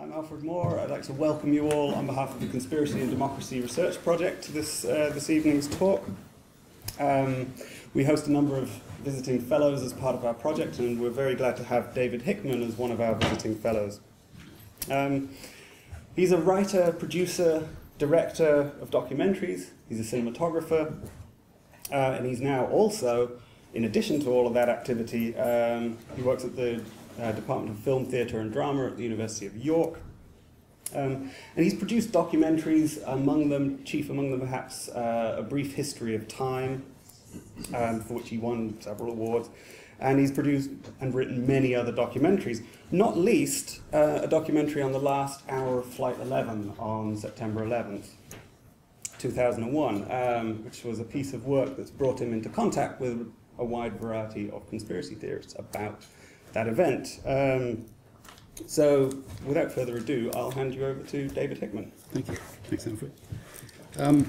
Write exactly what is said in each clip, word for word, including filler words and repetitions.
I'm Alfred Moore. I'd like to welcome you all on behalf of the Conspiracy and Democracy Research Project to this, uh, this evening's talk. Um, we host a number of visiting fellows as part of our project, and we're very glad to have David Hickman as one of our visiting fellows. Um, he's a writer, producer, director of documentaries. He's a cinematographer, uh, and he's now also, in addition to all of that activity, um, he works at the Uh, Department of Film, Theatre and Drama at the University of York. Um, and he's produced documentaries, among them, chief among them perhaps, uh, A Brief History of Time, um, for which he won several awards. And he's produced and written many other documentaries, not least uh, a documentary on the last hour of Flight eleven on September eleventh, two thousand one, um, which was a piece of work that's brought him into contact with a wide variety of conspiracy theorists about that event. Um, so, without further ado, I'll hand you over to David Hickman. Thank you. Thanks, Alfred. Um,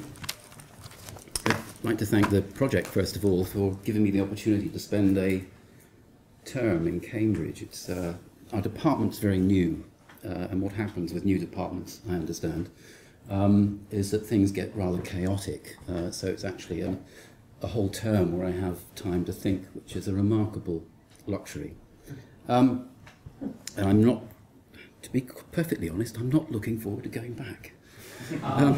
I'd like to thank the project, first of all, for giving me the opportunity to spend a term in Cambridge. It's, uh, our department's very new, uh, and what happens with new departments, I understand, um, is that things get rather chaotic. Uh, so it's actually a, a whole term where I have time to think, which is a remarkable luxury. Um, and I'm not, to be perfectly honest, I'm not looking forward to going back. Um,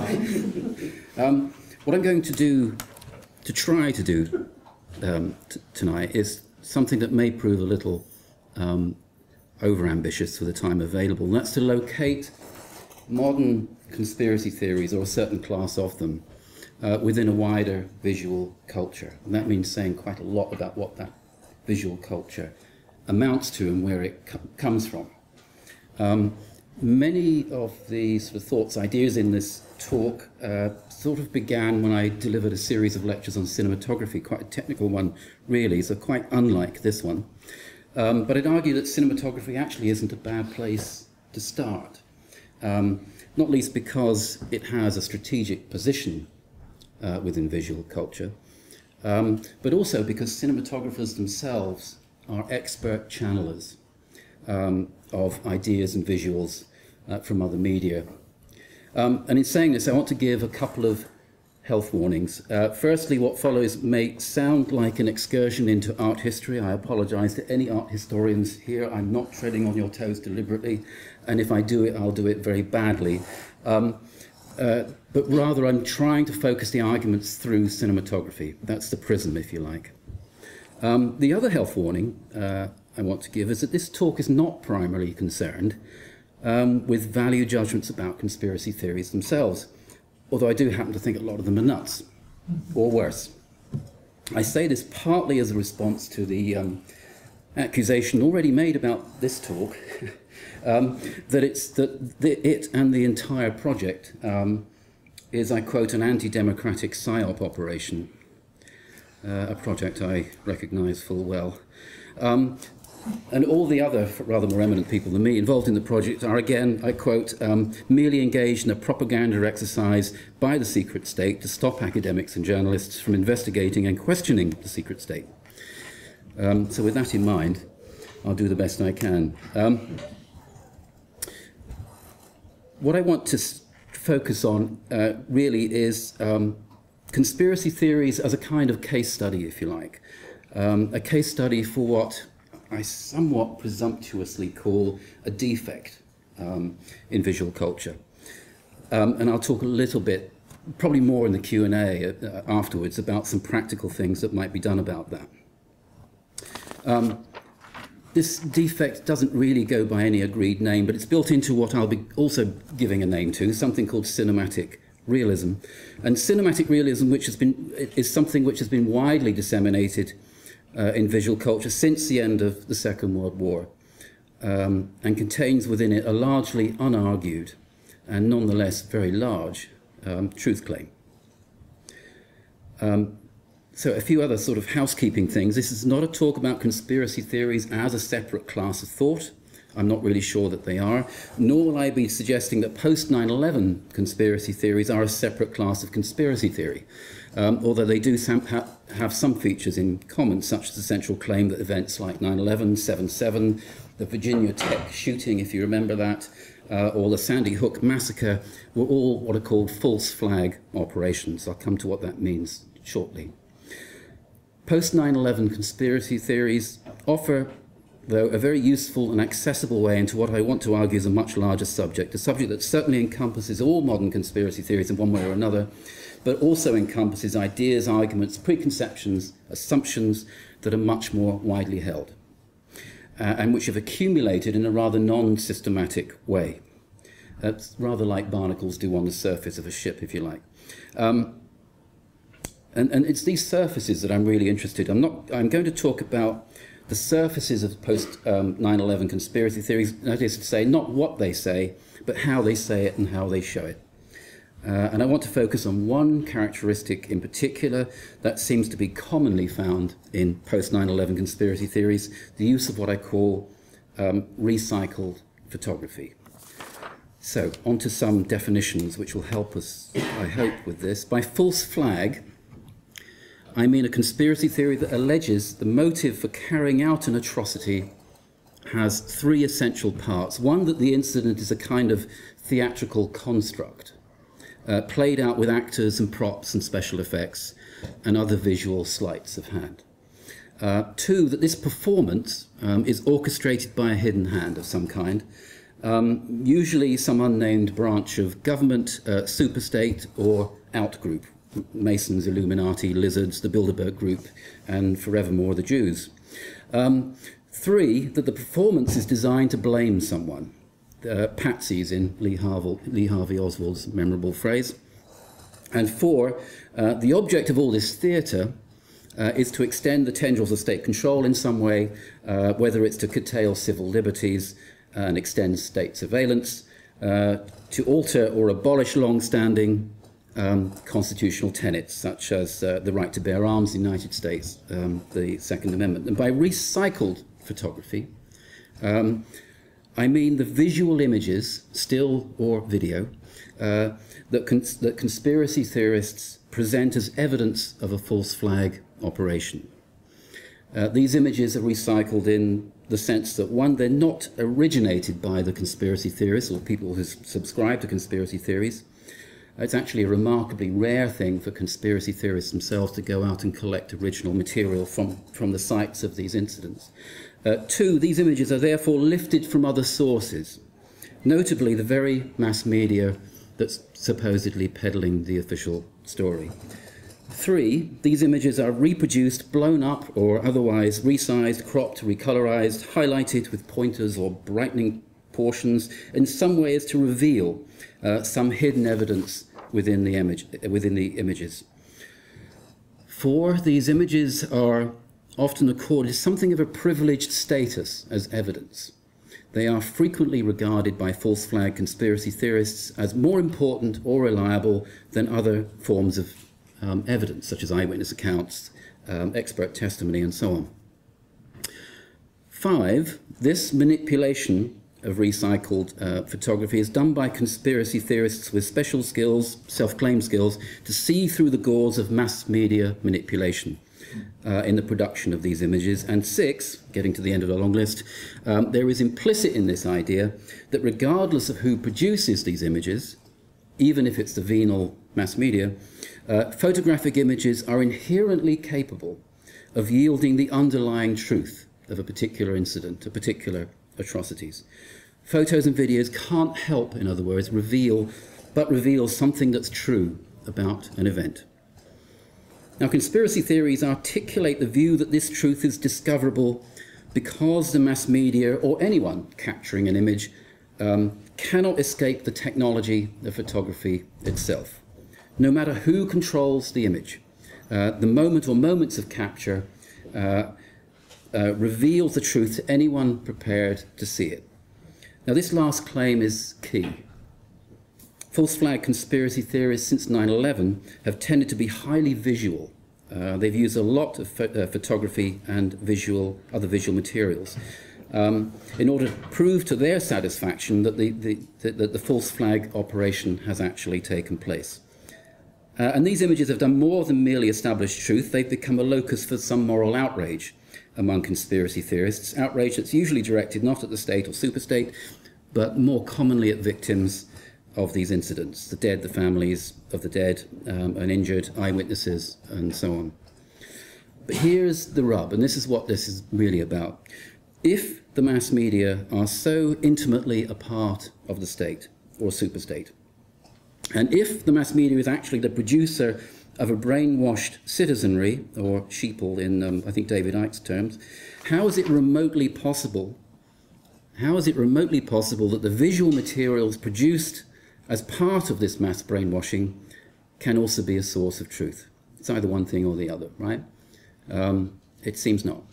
um, what I'm going to do, to try to do um, t tonight, is something that may prove a little um, over-ambitious for the time available, and that's to locate modern conspiracy theories, or a certain class of them, uh, within a wider visual culture. And that means saying quite a lot about what that visual culture amounts to and where it co comes from. Um, many of the sort of thoughts, ideas in this talk uh, sort of began when I delivered a series of lectures on cinematography, quite a technical one really, so quite unlike this one. Um, but I'd argue that cinematography actually isn't a bad place to start, um, not least because it has a strategic position uh, within visual culture, um, but also because cinematographers themselves are expert channelers um, of ideas and visuals uh, from other media. Um, and in saying this, I want to give a couple of health warnings. Uh, firstly, what follows may sound like an excursion into art history. I apologize to any art historians here. I'm not treading on your toes deliberately, and if I do it, I'll do it very badly. Um, uh, but rather, I'm trying to focus the arguments through cinematography. That's the prism, if you like. Um, the other health warning uh, I want to give is that this talk is not primarily concerned um, with value judgments about conspiracy theories themselves, although I do happen to think a lot of them are nuts, or worse. I say this partly as a response to the um, accusation already made about this talk, um, that, it's, that the, it and the entire project um, is, I quote, an anti-democratic psyop operation. Uh, a project I recognise full well. Um, and all the other, rather more eminent people than me involved in the project are, again, I quote, um, merely engaged in a propaganda exercise by the secret state to stop academics and journalists from investigating and questioning the secret state. Um, so with that in mind, I'll do the best I can. Um, what I want to s focus on uh, really is um, conspiracy theories as a kind of case study, if you like. Um, a case study for what I somewhat presumptuously call a defect um, in visual culture. Um, and I'll talk a little bit, probably more in the Q and A uh, afterwards, about some practical things that might be done about that. Um, this defect doesn't really go by any agreed name, but it's built into what I'll be also giving a name to, something called cinematic realism. And cinematic realism, which has been, is something which has been widely disseminated uh, in visual culture since the end of the Second World War, um, and contains within it a largely unargued and nonetheless very large um, truth claim. Um, so a few other sort of housekeeping things. This is not a talk about conspiracy theories as a separate class of thought. I'm not really sure that they are, nor will I be suggesting that post nine eleven conspiracy theories are a separate class of conspiracy theory. um, although they do some, ha have some features in common, such as the central claim that events like nine eleven, seven seven, the Virginia Tech shooting, if you remember that, uh, or the Sandy Hook massacre, were all what are called false flag operations. I'll come to what that means shortly. Post nine eleven conspiracy theories offer, though, a very useful and accessible way into what I want to argue is a much larger subject, a subject that certainly encompasses all modern conspiracy theories in one way or another, but also encompasses ideas, arguments, preconceptions, assumptions that are much more widely held, uh, and which have accumulated in a rather non-systematic way. That's rather like barnacles do on the surface of a ship, if you like. Um, and, and it's these surfaces that I'm really interested in. I'm, not, I'm going to talk about the surfaces of post nine eleven conspiracy theories, that is to say, not what they say, but how they say it and how they show it. Uh, and I want to focus on one characteristic in particular that seems to be commonly found in post nine eleven conspiracy theories, the use of what I call um, recycled photography. So, on to some definitions which will help us, I hope, with this. By false flag, I mean a conspiracy theory that alleges the motive for carrying out an atrocity has three essential parts. One, that the incident is a kind of theatrical construct, uh, played out with actors and props and special effects and other visual sleights of hand. Uh, two, that this performance um, is orchestrated by a hidden hand of some kind, um, usually some unnamed branch of government, uh, superstate or outgroup. Masons, Illuminati, Lizards, the Bilderberg Group, and forevermore the Jews. Um, three, that the performance is designed to blame someone. Uh, patsies in Lee Harvey, Lee Harvey Oswald's memorable phrase. And four, uh, the object of all this theatre uh, is to extend the tendrils of state control in some way, uh, whether it's to curtail civil liberties and extend state surveillance, uh, to alter or abolish long-standing Um, constitutional tenets, such as uh, the right to bear arms in the United States, um, the Second Amendment. And by recycled photography, um, I mean the visual images, still or video, uh, that, cons that conspiracy theorists present as evidence of a false flag operation. Uh, these images are recycled in the sense that, one, they're not originated by the conspiracy theorists or people who subscribe to conspiracy theories. It's actually a remarkably rare thing for conspiracy theorists themselves to go out and collect original material from, from the sites of these incidents. Uh, two, these images are therefore lifted from other sources, notably the very mass media that's supposedly peddling the official story. Three, these images are reproduced, blown up, or otherwise resized, cropped, recolorized, highlighted with pointers or brightening portions in some way as to reveal uh, some hidden evidence within the image, within the images. Four, these images are often accorded something of a privileged status as evidence. They are frequently regarded by false flag conspiracy theorists as more important or reliable than other forms of um, evidence, such as eyewitness accounts, um, expert testimony, and so on. Five, this manipulation of recycled uh, photography is done by conspiracy theorists with special skills, self-claimed skills, to see through the gauze of mass media manipulation uh, in the production of these images. And six, getting to the end of the long list, um, there is implicit in this idea that regardless of who produces these images, even if it's the venal mass media, uh, photographic images are inherently capable of yielding the underlying truth of a particular incident, a particular atrocities. Photos and videos can't help, in other words, reveal, but reveal something that's true about an event. Now, conspiracy theories articulate the view that this truth is discoverable because the mass media, or anyone capturing an image, um, cannot escape the technology of photography itself. No matter who controls the image, uh, the moment or moments of capture uh, Uh, reveals the truth to anyone prepared to see it. Now, this last claim is key. False flag conspiracy theorists since nine eleven have tended to be highly visual. Uh, they've used a lot of pho uh, photography and visual, other visual materials um, in order to prove to their satisfaction that the, the, the, that the false flag operation has actually taken place. Uh, and these images have done more than merely establish truth. They've become a locus for some moral outrage among conspiracy theorists, outrage that's usually directed not at the state or superstate, but more commonly at victims of these incidents, the dead, the families of the dead, um, and injured, eyewitnesses, and so on. But here's the rub, and this is what this is really about. If the mass media are so intimately a part of the state or superstate, and if the mass media is actually the producer of a brainwashed citizenry, or sheeple in, um, I think, David Icke's terms, how is it remotely possible, how is it remotely possible that the visual materials produced as part of this mass brainwashing can also be a source of truth? It's either one thing or the other, right? Um, it seems not.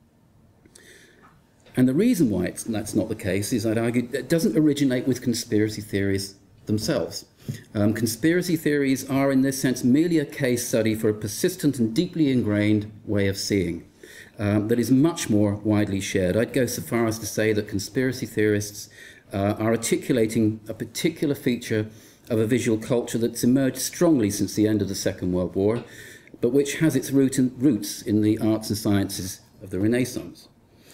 And the reason why it's, that's not the case is, I'd argue, it doesn't originate with conspiracy theories themselves. Um, conspiracy theories are, in this sense, merely a case study for a persistent and deeply ingrained way of seeing um, that is much more widely shared. I'd go so far as to say that conspiracy theorists uh, are articulating a particular feature of a visual culture that's emerged strongly since the end of the Second World War, but which has its root in, roots in the arts and sciences of the Renaissance.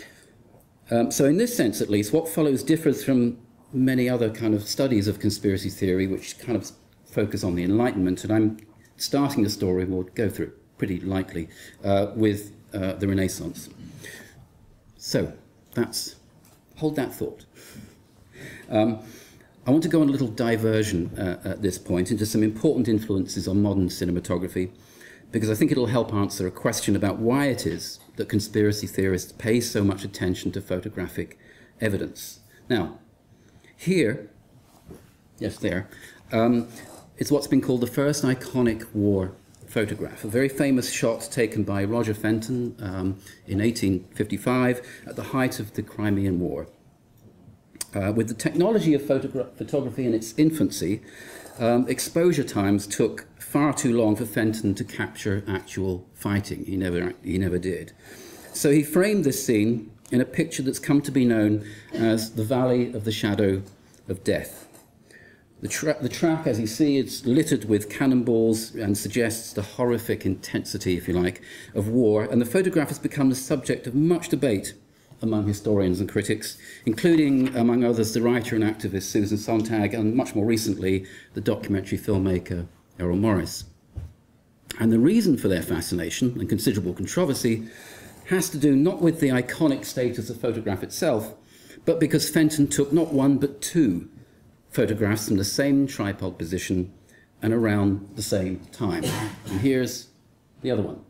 Um, so in this sense, at least, what follows differs from many other kind of studies of conspiracy theory, which kind of focus on the Enlightenment, and I'm starting the story, we'll go through it pretty lightly, uh, with uh, the Renaissance. So, that's, hold that thought. Um, I want to go on a little diversion uh, at this point into some important influences on modern cinematography, because I think it'll help answer a question about why it is that conspiracy theorists pay so much attention to photographic evidence. Now, here, yes, there, um, is what's been called the first iconic war photograph, a very famous shot taken by Roger Fenton um, in eighteen fifty-five at the height of the Crimean War. Uh, with the technology of photogra photography in its infancy, um, exposure times took far too long for Fenton to capture actual fighting. He never, he never did. So he framed this scene in a picture that's come to be known as the Valley of the Shadow of Death. The, tra the track, as you see, it's littered with cannonballs and suggests the horrific intensity, if you like, of war, and the photograph has become the subject of much debate among historians and critics, including, among others, the writer and activist Susan Sontag, and much more recently, the documentary filmmaker Errol Morris. And the reason for their fascination and considerable controversy has to do not with the iconic status of the photograph itself, but because Fenton took not one but two photographs from the same tripod position and around the same time. And here's the other one.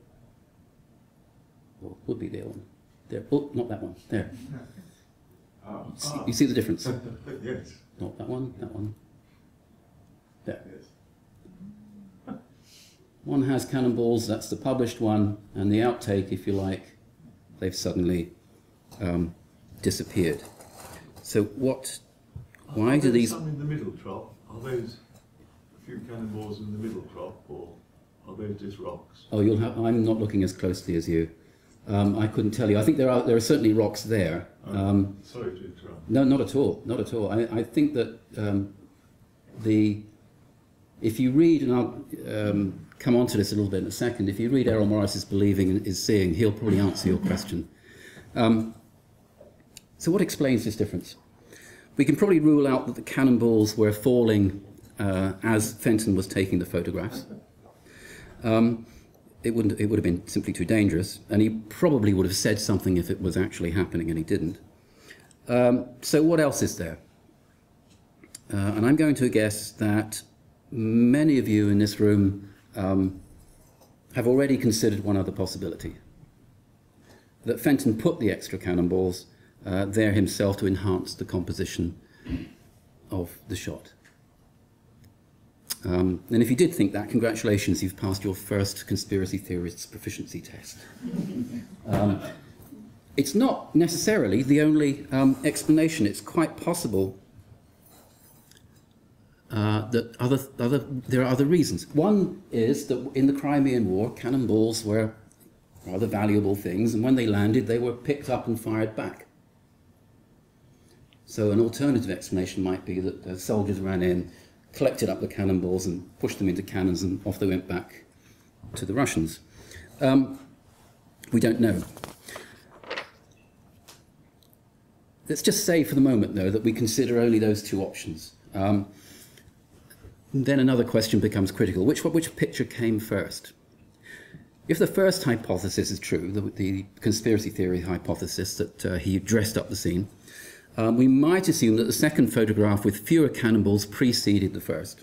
Or would be the other one. There. Oh, not that one. There. Oh, see, ah. you see the difference? Yes. Not that one, that one. There. Yes. One has cannonballs, that's the published one, and the outtake, if you like, they've suddenly um, disappeared. So what, why are do these... Some in the middle crop, are those a few cannonballs in the middle crop, or are those just rocks? Oh, you'll have, I'm not looking as closely as you. Um, I couldn't tell you. I think there are, there are certainly rocks there. Um, Sorry to interrupt. no, not at all, not at all. I, I think that um, the... If you read, and I'll um, come on to this a little bit in a second, if you read Errol Morris's Believing is Seeing, he'll probably answer your question. Um, so what explains this difference? We can probably rule out that the cannonballs were falling uh, as Fenton was taking the photographs. Um, it, wouldn't, it would have been simply too dangerous, and he probably would have said something if it was actually happening, and he didn't. Um, so what else is there? Uh, and I'm going to guess that many of you in this room um, have already considered one other possibility. That Fenton put the extra cannonballs uh, there himself to enhance the composition of the shot. Um, and if you did think that, congratulations, you've passed your first conspiracy theorist's proficiency test. Um, it's not necessarily the only um, explanation. It's quite possible Uh, that other, other, there are other reasons. One is that in the Crimean War, cannonballs were rather valuable things, and when they landed, they were picked up and fired back. So an alternative explanation might be that the soldiers ran in, collected up the cannonballs and pushed them into cannons, and off they went back to the Russians. Um, we don't know. Let's just say for the moment, though, that we consider only those two options. Um, then another question becomes critical. Which, which picture came first? If the first hypothesis is true, the, the conspiracy theory hypothesis that uh, he dressed up the scene, um, we might assume that the second photograph with fewer cannonballs preceded the first.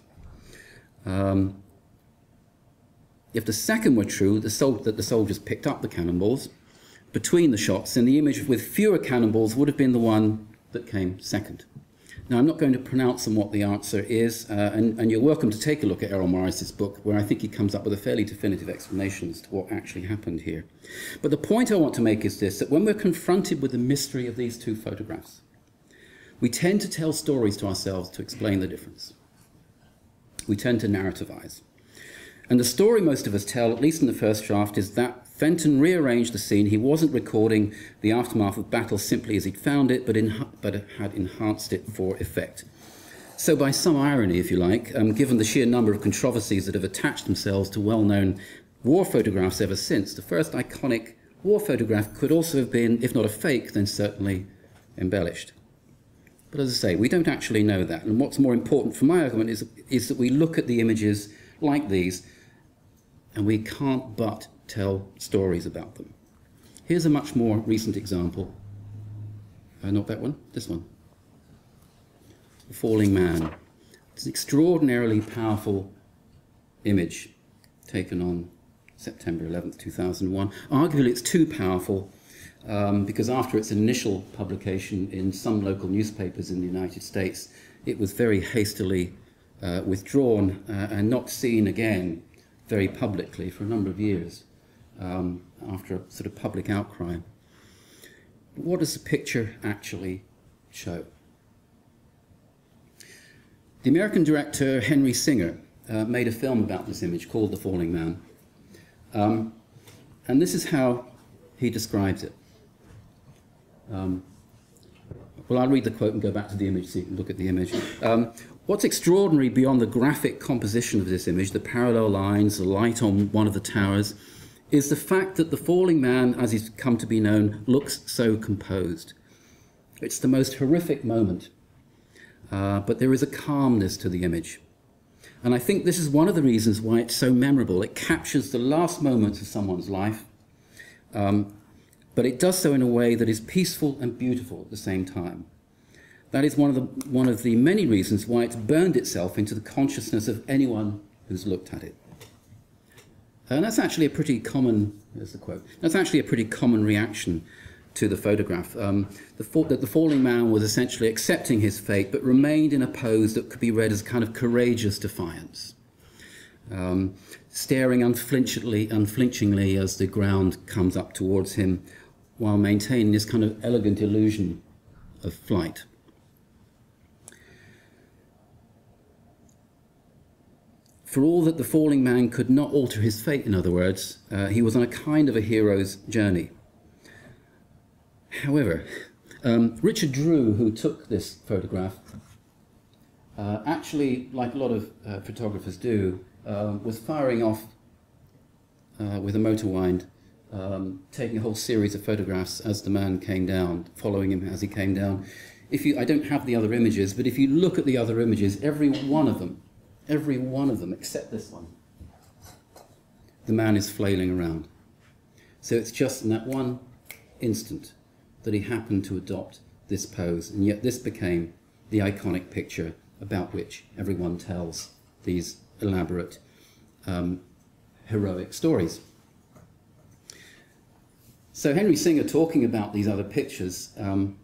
Um, if the second were true, the sol that the soldiers picked up the cannonballs between the shots, then the image with fewer cannonballs would have been the one that came second. Now, I'm not going to pronounce on what the answer is, uh, and, and you're welcome to take a look at Errol Morris's book, where I think he comes up with a fairly definitive explanation as to what actually happened here. But the point I want to make is this, that when we're confronted with the mystery of these two photographs, we tend to tell stories to ourselves to explain the difference. We tend to narrativize. And the story most of us tell, at least in the first draft, is that Fenton rearranged the scene. He wasn't recording the aftermath of battle simply as he'd found it, but, in, but had enhanced it for effect. So by some irony, if you like, um, given the sheer number of controversies that have attached themselves to well-known war photographs ever since, the first iconic war photograph could also have been, if not a fake, then certainly embellished. But as I say, we don't actually know that. And what's more important for my argument is, is that we look at the images like these, and we can't but tell stories about them. Here's a much more recent example. Uh, not that one, this one. The Falling Man. It's an extraordinarily powerful image taken on September eleventh, two thousand one. Arguably it's too powerful um, because after its initial publication in some local newspapers in the United States, it was very hastily uh, withdrawn uh, and not seen again very publicly for a number of years um, after a sort of public outcry. What does the picture actually show? The American director Henry Singer uh, made a film about this image called The Falling Man. Um, and this is how he describes it. Um, well, I'll read the quote and go back to the image so you can look at the image. Um, What's extraordinary beyond the graphic composition of this image, the parallel lines, the light on one of the towers, is the fact that the falling man, as he's come to be known, looks so composed. It's the most horrific moment, uh, but there is a calmness to the image. And I think this is one of the reasons why it's so memorable. It captures the last moments of someone's life, um, but it does so in a way that is peaceful and beautiful at the same time. That is one of the, one of the many reasons why it's burned itself into the consciousness of anyone who's looked at it. And that's actually a pretty common, there's the quote, that's actually a pretty common reaction to the photograph. Um, the, that the falling man was essentially accepting his fate, but remained in a pose that could be read as kind of courageous defiance. Um, staring unflinchingly, unflinchingly as the ground comes up towards him, while maintaining this kind of elegant illusion of flight. For all that the falling man could not alter his fate, in other words, uh, he was on a kind of a hero's journey. However, um, Richard Drew, who took this photograph, uh, actually, like a lot of uh, photographers do, uh, was firing off uh, with a motor wind, um, taking a whole series of photographs as the man came down, following him as he came down. If you, I don't have the other images, but if you look at the other images, every one of them, every one of them, except this one, the man is flailing around. So it's just in that one instant that he happened to adopt this pose, and yet this became the iconic picture about which everyone tells these elaborate, um, heroic stories. So Henry Singer, talking about these other pictures, um,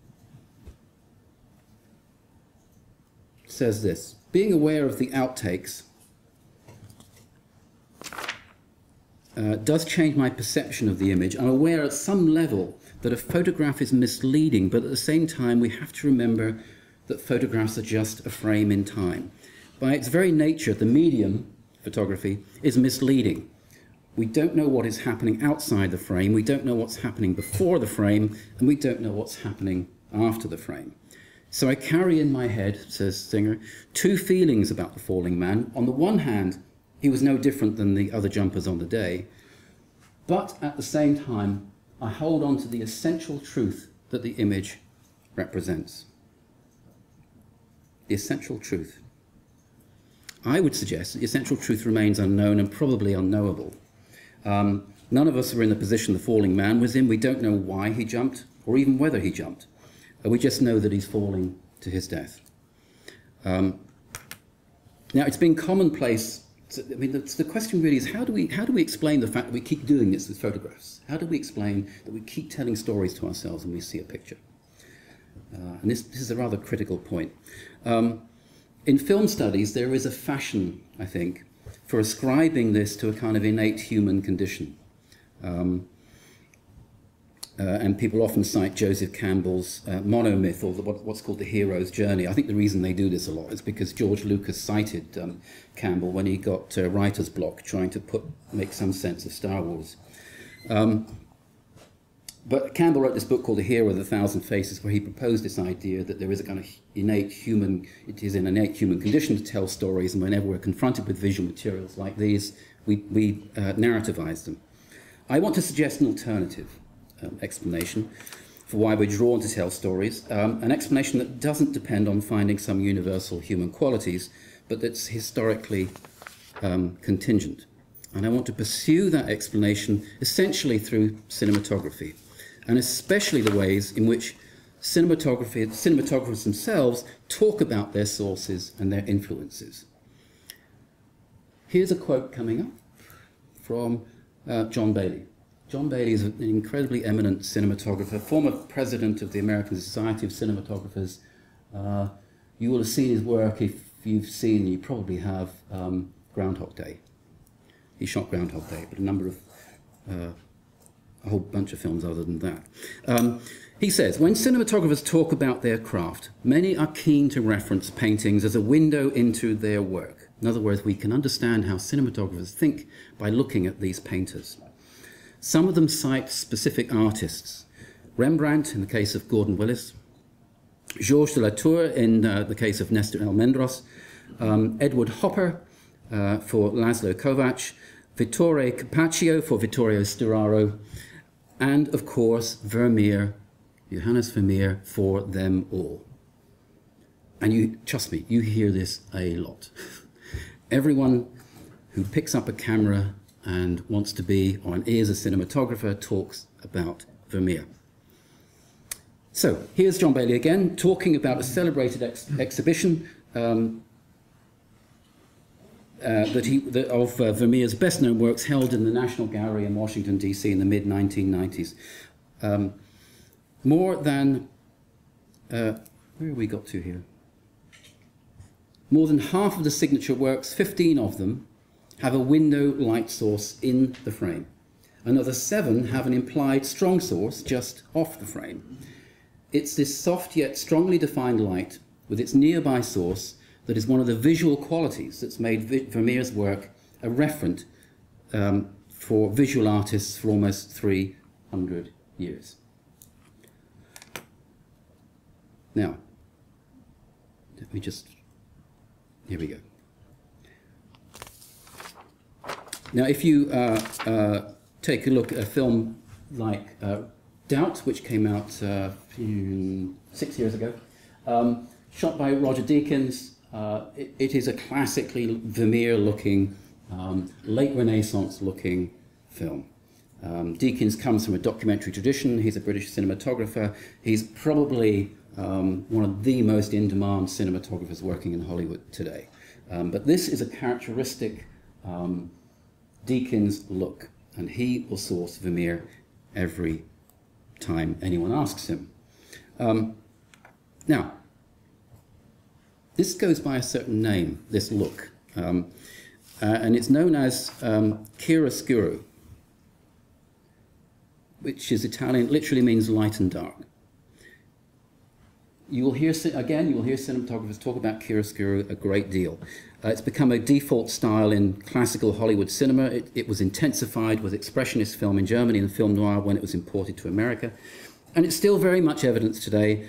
says this: being aware of the outtakes uh, does change my perception of the image. I'm aware at some level that a photograph is misleading, but at the same time we have to remember that photographs are just a frame in time. By its very nature, the medium, photography, is misleading. We don't know what is happening outside the frame, we don't know what's happening before the frame, and we don't know what's happening after the frame. So I carry in my head, says Singer, two feelings about the falling man. On the one hand, he was no different than the other jumpers on the day, but at the same time, I hold on to the essential truth that the image represents. The essential truth. I would suggest that the essential truth remains unknown and probably unknowable. Um, none of us are in the position the falling man was in. We don't know why he jumped, or even whether he jumped. Uh, we just know that he's falling to his death. Um, now, it's been commonplace. To, I mean, the, the question really is, how do we how do we explain the fact that we keep doing this with photographs? How do we explain that we keep telling stories to ourselves when we see a picture? Uh, and this, this is a rather critical point. Um, in film studies, there is a fashion, I think, for ascribing this to a kind of innate human condition. Um, uh, and people often cite Joseph Campbell's uh, monomyth, or the, what, what's called the hero's journey. I think the reason they do this a lot is because George Lucas cited um, Campbell when he got uh, writer's block trying to put, make some sense of Star Wars. Um, but Campbell wrote this book called The Hero of a Thousand Faces, where he proposed this idea that there is a kind of innate human, it is an innate human condition to tell stories, and whenever we're confronted with visual materials like these, we, we uh, narrativize them. I want to suggest an alternative um, explanation for why we're drawn to tell stories, um, an explanation that doesn't depend on finding some universal human qualities, but that's historically um, contingent. And I want to pursue that explanation essentially through cinematography, and especially the ways in which cinematography, cinematographers themselves talk about their sources and their influences. Here's a quote coming up from uh, John Bailey. John Bailey is an incredibly eminent cinematographer, former president of the American Society of Cinematographers. Uh, you will have seen his work if you've seen, you probably have, um, Groundhog Day. He shot Groundhog Day, but a number of, uh, a whole bunch of films other than that. Um, he says, when cinematographers talk about their craft, many are keen to reference paintings as a window into their work. In other words, we can understand how cinematographers think by looking at these painters. Some of them cite specific artists. Rembrandt, in the case of Gordon Willis, Georges de la Tour, in uh, the case of Nestor Almendros, um, Edward Hopper, uh, for Laszlo Kovacs, Vittore Carpaccio for Vittorio Storaro, and, of course, Vermeer, Johannes Vermeer, for them all. And you, trust me, you hear this a lot. Everyone who picks up a camera and wants to be, or is a cinematographer, talks about Vermeer. So, here's John Bailey again, talking about a celebrated ex exhibition um, uh, that he, that of uh, Vermeer's best-known works held in the National Gallery in Washington, D C in the mid nineteen nineties. Um, more than, uh, where have we got to here? More than half of the signature works, fifteen of them, have a window light source in the frame. Another seven have an implied strong source just off the frame. It's this soft yet strongly defined light with its nearby source that is one of the visual qualities that's made Vermeer's work a referent um, for visual artists for almost three hundred years. Now, let me just, here we go. Now, if you uh, uh, take a look at a film like uh, Doubt, which came out uh, six years ago, um, shot by Roger Deakins, uh, it, it is a classically Vermeer-looking, um, late Renaissance-looking film. Um, Deakins comes from a documentary tradition. He's a British cinematographer. He's probably um, one of the most in-demand cinematographers working in Hollywood today. Um, but this is a characteristic um, Deakins look, and he will source Vermeer every time anyone asks him. Um, now, this goes by a certain name, this look, um, uh, and it's known as um, chiaroscuro, which is Italian, literally means light and dark. You will hear, again, you will hear cinematographers talk about chiaroscuro a great deal. Uh, it's become a default style in classical Hollywood cinema. It, it was intensified with expressionist film in Germany and film noir when it was imported to America. And it's still very much evidenced today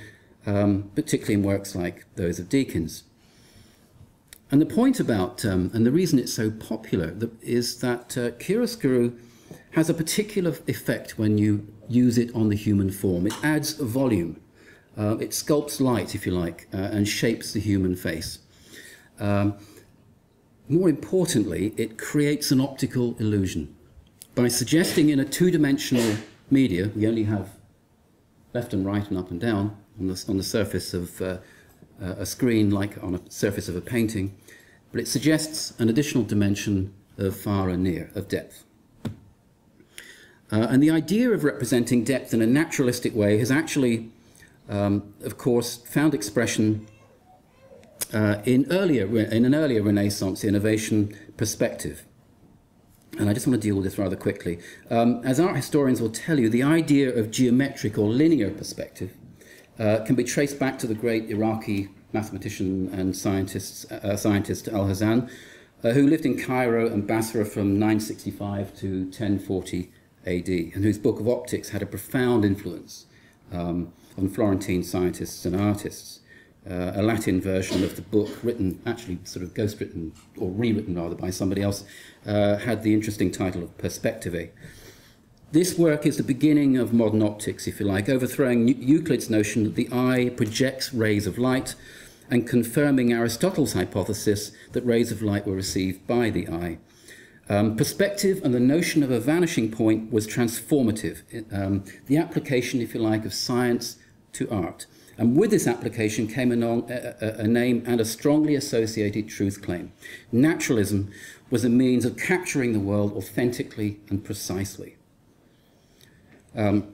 um, particularly in works like those of Deakins. And the point about, um, and the reason it's so popular, that is that uh, chiaroscuro has a particular effect when you use it on the human form. It adds volume. Uh, it sculpts light, if you like, uh, and shapes the human face. Um, more importantly, it creates an optical illusion. By suggesting in a two-dimensional media, we only have left and right and up and down on the, on the surface of uh, uh, a screen, like on a surface of a painting, but it suggests an additional dimension of far and near, of depth. Uh, and the idea of representing depth in a naturalistic way has actually, um, of course, found expression uh, in, earlier, in an earlier Renaissance innovation, perspective. And I just want to deal with this rather quickly. Um, as art historians will tell you, the idea of geometric or linear perspective uh, can be traced back to the great Iraqi mathematician and scientist, uh, scientist Al-Hazan, uh, who lived in Cairo and Basra from nine sixty-five to ten forty A D, and whose book of Optics had a profound influence um, on Florentine scientists and artists. Uh, a Latin version of the book, written, actually sort of ghost-written, or rewritten rather, by somebody else, uh, had the interesting title of Perspective. This work is the beginning of modern optics, if you like, overthrowing Euclid's notion that the eye projects rays of light and confirming Aristotle's hypothesis that rays of light were received by the eye. Um, perspective and the notion of a vanishing point was transformative, um, the application, if you like, of science to art. And with this application came a, a, a name and a strongly associated truth claim. Naturalism was a means of capturing the world authentically and precisely. Um,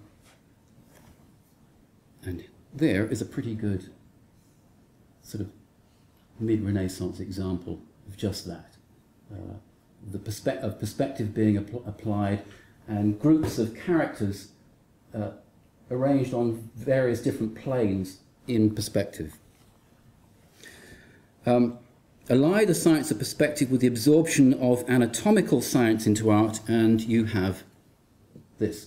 and there is a pretty good sort of mid-Renaissance example of just that. Uh, the perspe of perspective being apl applied and groups of characters uh, arranged on various different planes in perspective. Um, ally the science of perspective with the absorption of anatomical science into art, and you have this,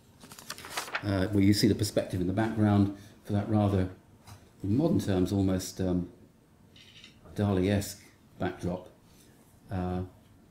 uh, where you see the perspective in the background for that rather, in modern terms, almost um, Dali-esque backdrop, uh,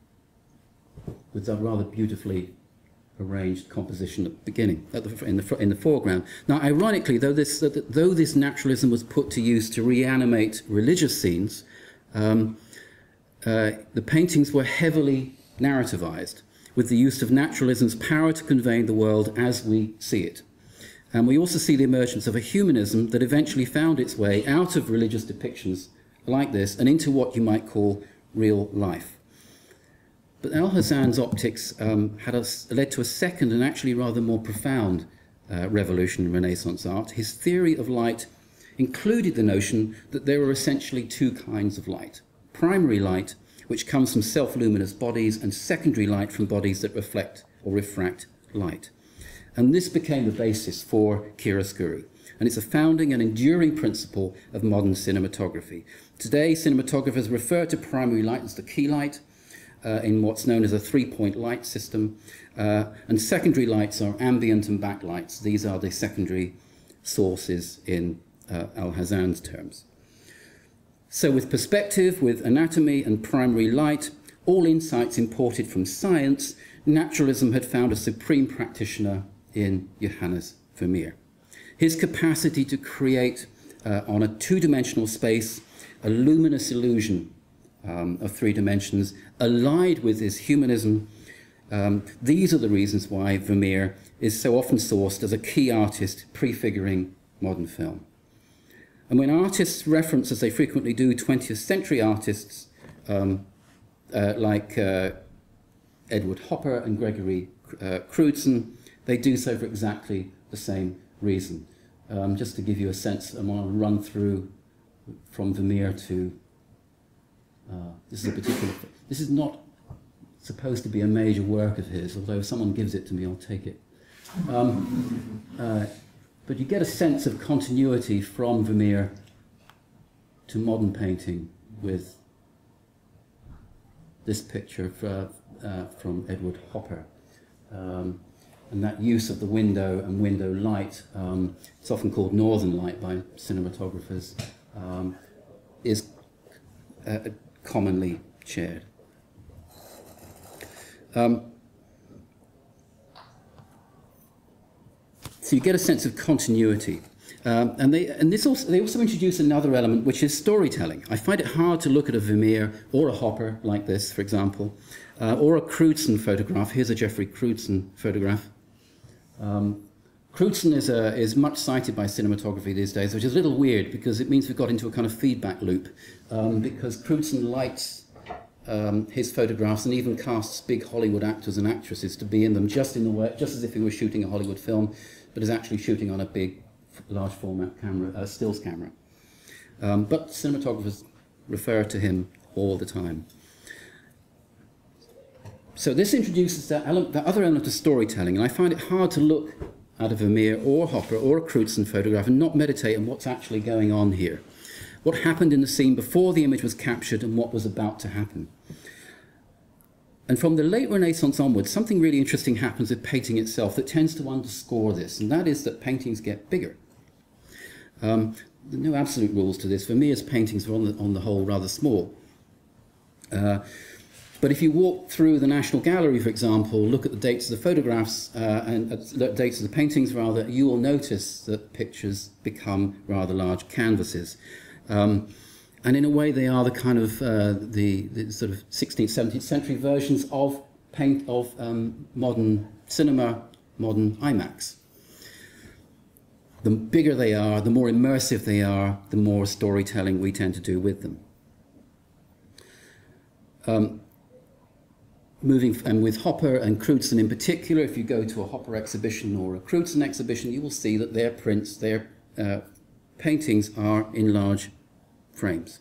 with a rather beautifully arranged composition at the beginning, at the, in, the, in the foreground. Now, ironically, though this, though this naturalism was put to use to reanimate religious scenes, um, uh, the paintings were heavily narrativized, with the use of naturalism's power to convey the world as we see it. And we also see the emergence of a humanism that eventually found its way out of religious depictions like this and into what you might call real life. But Al-Hazan's optics um, had a, led to a second and actually rather more profound uh, revolution in Renaissance art. His theory of light included the notion that there were essentially two kinds of light. Primary light, which comes from self-luminous bodies, and secondary light from bodies that reflect or refract light. And this became the basis for chiaroscuro. And it's a founding and enduring principle of modern cinematography. Today, cinematographers refer to primary light as the key light, Uh, in what's known as a three-point light system, uh, and secondary lights are ambient and backlights. These are the secondary sources in uh, Al-Hazan's terms. So with perspective, with anatomy and primary light, all insights imported from science, naturalism had found a supreme practitioner in Johannes Vermeer. His capacity to create uh, on a two-dimensional space a luminous illusion Um, of three dimensions, allied with his humanism. Um, these are the reasons why Vermeer is so often sourced as a key artist prefiguring modern film. And when artists reference, as they frequently do, twentieth century artists um, uh, like uh, Edward Hopper and Gregory uh, Crewdson, they do so for exactly the same reason. Um, just to give you a sense, I want to run through from Vermeer to Uh, this is a particular. This is not supposed to be a major work of his, although if someone gives it to me, I'll take it. Um, uh, but you get a sense of continuity from Vermeer to modern painting with this picture for, uh, from Edward Hopper. Um, and that use of the window and window light, um, it's often called northern light by cinematographers, um, is uh, commonly shared. Um, so you get a sense of continuity. Um, and they, and this also, they also introduce another element, which is storytelling. I find it hard to look at a Vermeer or a Hopper like this, for example, uh, or a Crutzen photograph. Here's a Jeffrey Crutzen photograph. Um, Crutzen is, a, is much cited by cinematography these days, which is a little weird because it means we've got into a kind of feedback loop, um, because Crutzen lights um, his photographs and even casts big Hollywood actors and actresses to be in them, just in the way, just as if he were shooting a Hollywood film, but is actually shooting on a big, large format camera, uh, stills camera. Um, but cinematographers refer to him all the time. So this introduces that, element, that other element of storytelling, and I find it hard to look at a Vermeer or a Hopper or a Crutzen photograph and not meditate on what's actually going on here. What happened in the scene before the image was captured and what was about to happen. And from the late Renaissance onwards, something really interesting happens with painting itself that tends to underscore this, and that is that paintings get bigger. Um, there are no absolute rules to this. Vermeer's paintings were on the, on the whole rather small. Uh, but if you walk through the National Gallery, for example, look at the dates of the photographs uh, and uh, dates of the paintings rather, you will notice that pictures become rather large canvases. Um, and in a way they are the kind of uh, the, the sort of sixteenth, seventeenth century versions of paint of um, modern cinema, modern IMAX. The bigger they are, the more immersive they are, the more storytelling we tend to do with them. Um, moving, and with Hopper and Crutzen in particular, if you go to a Hopper exhibition or a Crutzen exhibition, you will see that their prints, their uh, paintings are in large frames.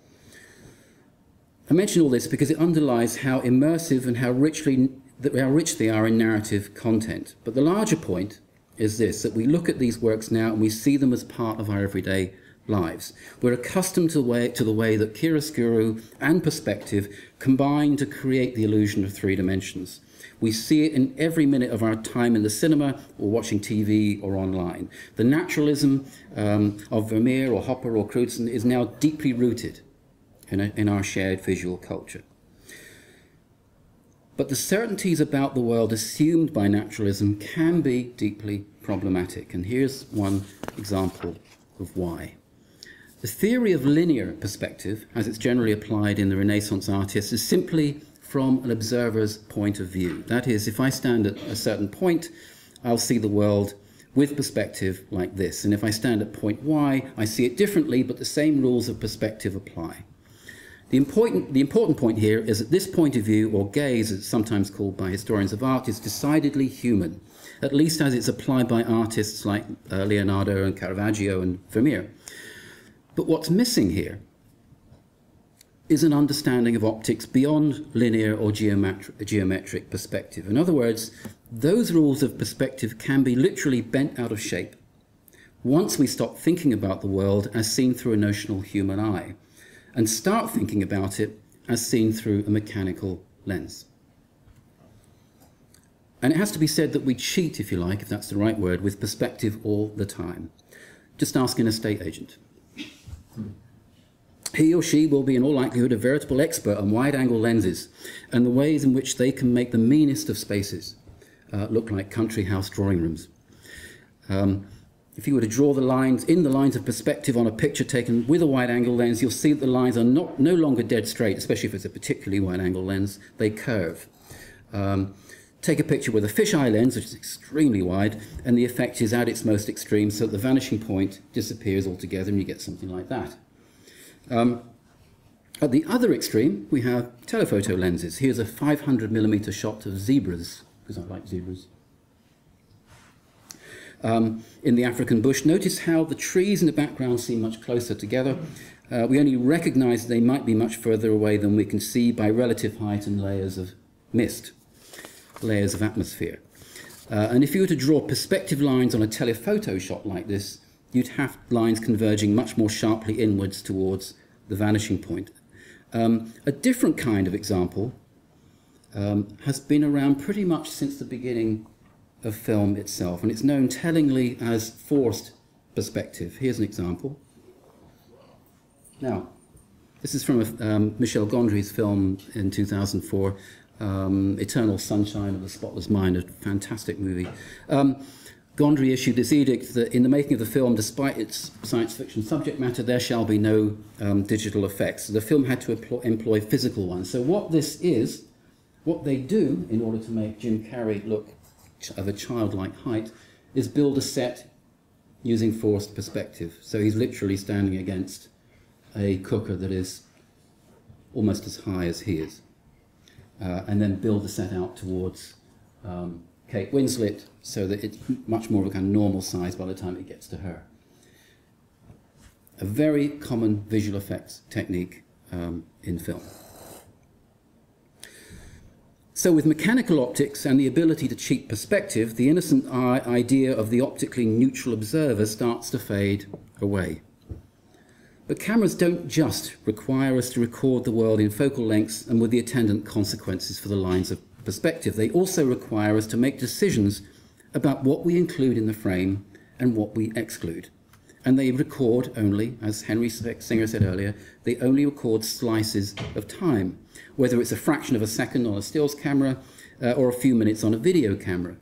I mention all this because it underlies how immersive and how richly, how rich they are in narrative content. But the larger point is this, that we look at these works now and we see them as part of our everyday lives. We're accustomed to the way, to the way that chiaroscuro and perspective combine to create the illusion of three dimensions. We see it in every minute of our time in the cinema or watching T V or online. The naturalism um, of Vermeer or Hopper or Crutzen is now deeply rooted in, a, in our shared visual culture. But the certainties about the world assumed by naturalism can be deeply problematic. And here's one example of why. The theory of linear perspective, as it's generally applied in the Renaissance artists, is simply from an observer's point of view. That is, if I stand at a certain point, I'll see the world with perspective like this. And if I stand at point Y, I see it differently, but the same rules of perspective apply. The important, the important point here is that this point of view, or gaze, as it's sometimes called by historians of art, is decidedly human, at least as it's applied by artists like uh, Leonardo and Caravaggio and Vermeer. But what's missing here is an understanding of optics beyond linear or geometric, geometric perspective. In other words, those rules of perspective can be literally bent out of shape once we stop thinking about the world as seen through a notional human eye, and start thinking about it as seen through a mechanical lens. And it has to be said that we cheat, if you like, if that's the right word, with perspective all the time. Just ask an estate agent. He or she will be in all likelihood a veritable expert on wide-angle lenses and the ways in which they can make the meanest of spaces uh, look like country house drawing rooms. Um, If you were to draw the lines in the lines of perspective on a picture taken with a wide-angle lens, you'll see that the lines are not, no longer dead straight, especially if it's a particularly wide-angle lens. They curve. Um, take a picture with a fisheye lens, which is extremely wide, and the effect is at its most extreme, so that the vanishing point disappears altogether, and you get something like that. Um, at the other extreme, we have telephoto lenses. Here's a five hundred millimeter shot of zebras, because I like zebras. Um, in the African bush, notice how the trees in the background seem much closer together. Uh, we only recognize they might be much further away than we can see by relative height and layers of mist, layers of atmosphere. Uh, and if you were to draw perspective lines on a telephoto shot like this, you'd have lines converging much more sharply inwards towards the vanishing point. Um, a different kind of example um, has been around pretty much since the beginning of film itself, and it's known tellingly as forced perspective. Here's an example. Now, this is from a, um, Michel Gondry's film in two thousand four, um, Eternal Sunshine of the Spotless Mind, a fantastic movie. Um, Gondry issued this edict that in the making of the film, despite its science fiction subject matter, there shall be no um, digital effects. So the film had to employ, employ physical ones. So what this is, what they do in order to make Jim Carrey look of a childlike height, is build a set using forced perspective. So he's literally standing against a cooker that is almost as high as he is. Uh, and then build the set out towards um, Kate Winslet so that it's much more of a kind of normal size by the time it gets to her. A very common visual effects technique um, in film. So with mechanical optics and the ability to cheat perspective, the innocent idea of the optically neutral observer starts to fade away. But cameras don't just require us to record the world in focal lengths and with the attendant consequences for the lines of perspective. They also require us to make decisions about what we include in the frame and what we exclude. And they record only, as Henry Singer said earlier, they only record slices of time, whether it's a fraction of a second on a stills camera uh, or a few minutes on a video camera.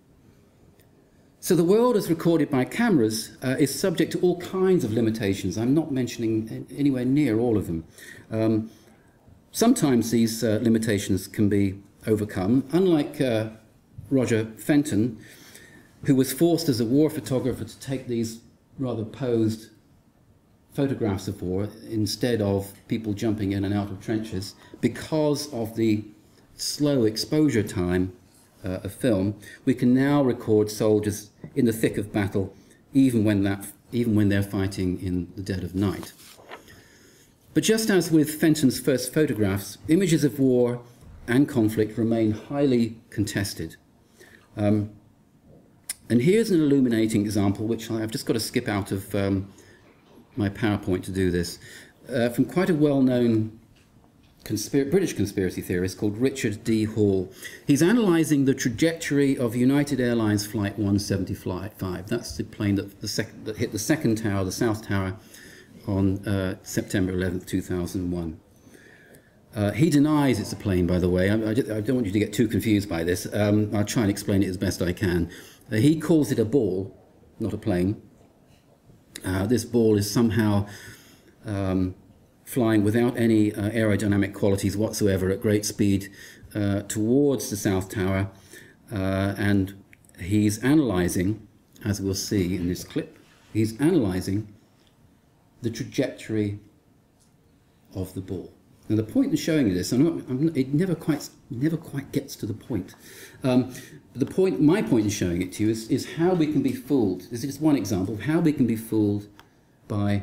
So the world as recorded by cameras uh, is subject to all kinds of limitations. I'm not mentioning anywhere near all of them. Um, sometimes these uh, limitations can be overcome. Unlike uh, Roger Fenton, who was forced as a war photographer to take these rather posed photographs of war instead of people jumping in and out of trenches, because of the slow exposure time uh, of film, we can now record soldiers in the thick of battle, even when, that, even when they're fighting in the dead of night. But just as with Fenton's first photographs, images of war and conflict remain highly contested. Um, and here's an illuminating example, which I've just got to skip out of um, my PowerPoint to do this, uh, from quite a well-known conspir British conspiracy theorist called Richard D. Hall. He's analysing the trajectory of United Airlines Flight one seventy-five. That's the plane that, the sec that hit the second tower, the South Tower, on uh, September eleventh, two thousand one. Uh, he denies it's a plane, by the way. I, I, I don't want you to get too confused by this. Um, I'll try and explain it as best I can. Uh, he calls it a ball, not a plane. Uh, this ball is somehow um, flying without any uh, aerodynamic qualities whatsoever at great speed uh, towards the South Tower. Uh, and he's analysing, as we'll see in this clip, he's analysing the trajectory of the ball. Now, the point in showing you this, I'm not, I'm not, it never quite, never quite gets to the point. Um, the point, my point in showing it to you is, is how we can be fooled. This is just one example of how we can be fooled by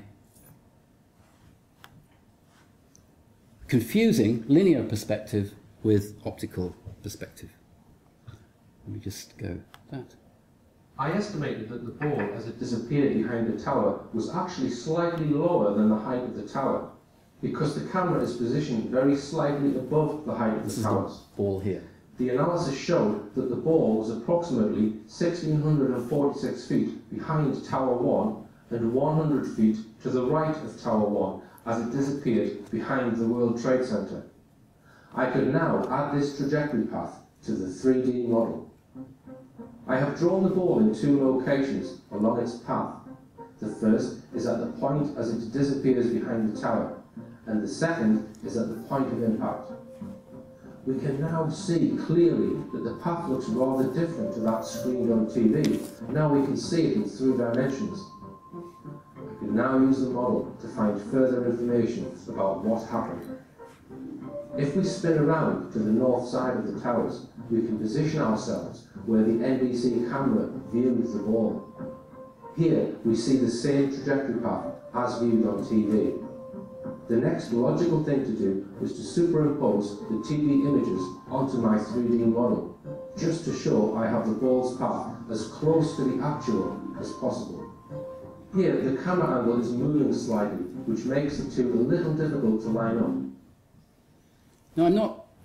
confusing linear perspective with optical perspective. Let me just go that. I estimated that the ball, as it disappeared behind the tower, was actually slightly lower than the height of the tower, because the camera is positioned very slightly above the height of this the is towers. The ball here. The analysis showed that the ball was approximately one thousand six hundred forty-six feet behind Tower one and one hundred feet to the right of Tower one as it disappeared behind the World Trade Center. I could now add this trajectory path to the three D model. I have drawn the ball in two locations along its path. The first is at the point as it disappears behind the tower, and the second is at the point of impact. We can now see clearly that the path looks rather different to that screened on T V. Now we can see it in three dimensions. I can now use the model to find further information about what happened. If we spin around to the north side of the towers, we can position ourselves where the N B C camera views the ball. Here we see the same trajectory path as viewed on T V. The next logical thing to do was to superimpose the T V images onto my three D model, just to show I have the ball's path as close to the actual as possible. Here the camera angle is moving slightly, which makes the two a little difficult to line up. Now, I'm not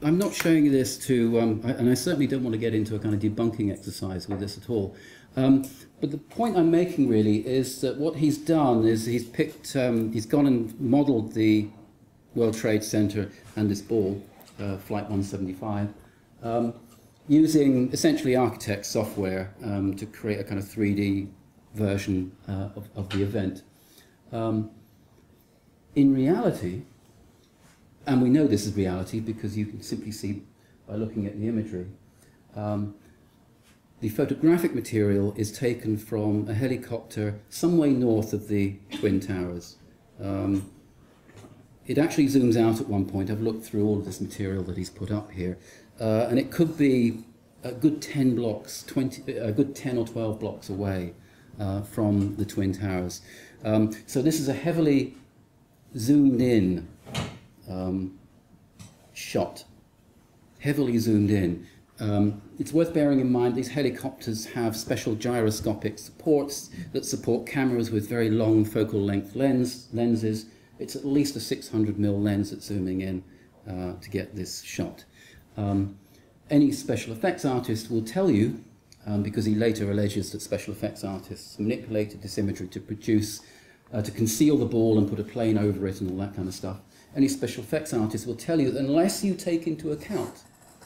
I'm not showing you this to, um, I, and I certainly don't want to get into a kind of debunking exercise with this at all. Um, but the point I'm making really is that what he's done is he's picked, um, he's gone and modelled the World Trade Center and this ball, uh, Flight one seventy-five, um, using essentially architect software um, to create a kind of three D version uh, of, of the event. Um, in reality, and we know this is reality because you can simply see by looking at the imagery, um, the photographic material is taken from a helicopter some way north of the Twin Towers. Um, it actually zooms out at one point. I've looked through all of this material that he's put up here, uh, and it could be a good ten blocks, twenty, a good ten or twelve blocks away uh, from the Twin Towers. Um, so this is a heavily zoomed in um, shot, heavily zoomed in. Um, it's worth bearing in mind these helicopters have special gyroscopic supports that support cameras with very long focal length lens, lenses. It's at least a six hundred mil lens that's zooming in uh, to get this shot. Um, any special effects artist will tell you, um, because he later alleges that special effects artists manipulated this imagery to produce, uh, to conceal the ball and put a plane over it and all that kind of stuff. Any special effects artist will tell you that unless you take into account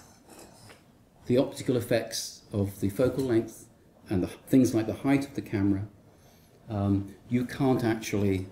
the optical effects of the focal length and the things like the height of the camera, um, you can't actually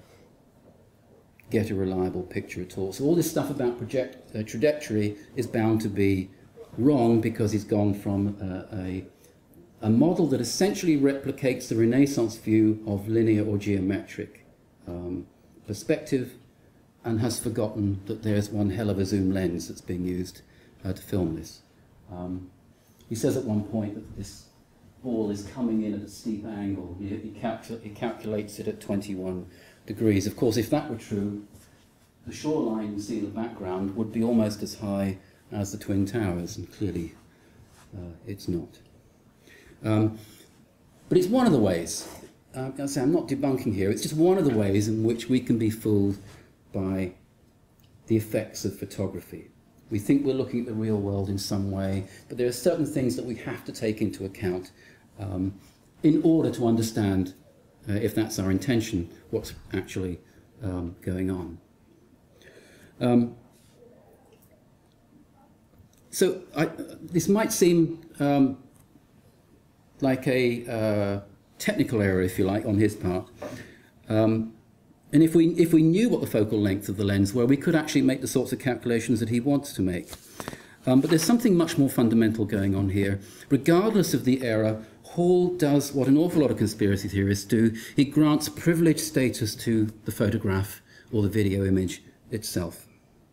get a reliable picture at all. So all this stuff about project, uh, trajectory is bound to be wrong because he's gone from uh, a, a model that essentially replicates the Renaissance view of linear or geometric um, perspective and has forgotten that there's one hell of a zoom lens that's being used uh, to film this. Um, He says at one point that this ball is coming in at a steep angle. He, he, calcul he calculates it at twenty-one degrees. Of course, if that were true, the shoreline you see in the background would be almost as high as the Twin Towers, and clearly uh, it's not. Um, but it's one of the ways, uh, I say I'm not debunking here, it's just one of the ways in which we can be fooled by the effects of photography. We think we're looking at the real world in some way, but there are certain things that we have to take into account um, in order to understand, uh, if that's our intention, what's actually um, going on. Um, so I, this might seem um, like a uh, technical error, if you like, on his part. Um, And if we, if we knew what the focal length of the lens were, we could actually make the sorts of calculations that he wants to make. Um, but there's something much more fundamental going on here. Regardless of the error, Hall does what an awful lot of conspiracy theorists do. He grants privileged status to the photograph or the video image itself.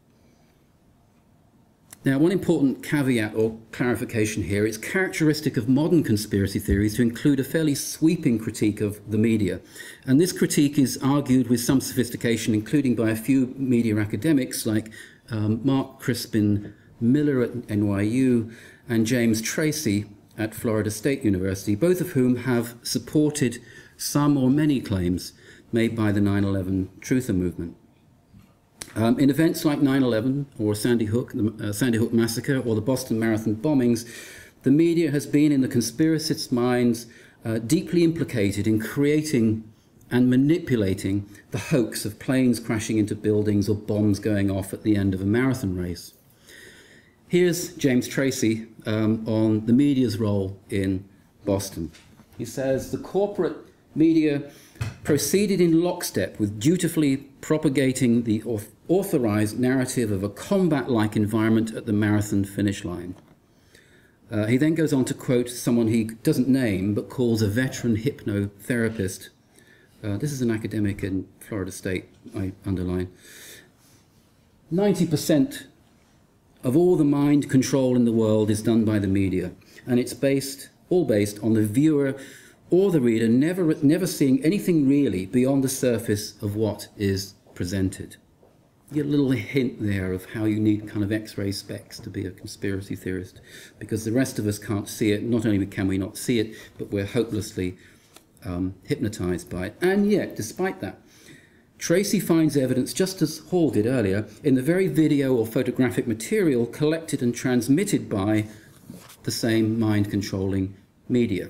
Now, one important caveat or clarification here, it's characteristic of modern conspiracy theories to include a fairly sweeping critique of the media. And this critique is argued with some sophistication, including by a few media academics like um, Mark Crispin Miller at N Y U and James Tracy at Florida State University, both of whom have supported some or many claims made by the nine eleven truther movement. Um, in events like nine eleven or Sandy Hook, the uh, Sandy Hook massacre or the Boston Marathon bombings, the media has been in the conspiracists' minds uh, deeply implicated in creating and manipulating the hoax of planes crashing into buildings or bombs going off at the end of a marathon race. Here's James Tracy um, on the media's role in Boston. He says, the corporate media proceeded in lockstep with dutifully propagating the authorized narrative of a combat-like environment at the marathon finish line. Uh, he then goes on to quote someone he doesn't name but calls a veteran hypnotherapist. Uh, this is an academic in Florida State, I underline. ninety percent of all the mind control in the world is done by the media, and it's based, all based on the viewer or the reader never, never seeing anything really beyond the surface of what is presented. You get a little hint there of how you need kind of X-ray specs to be a conspiracy theorist, because the rest of us can't see it. Not only can we not see it, but we're hopelessly um, hypnotized by it. And yet, despite that, Tracy finds evidence, just as Hall did earlier, in the very video or photographic material collected and transmitted by the same mind-controlling media.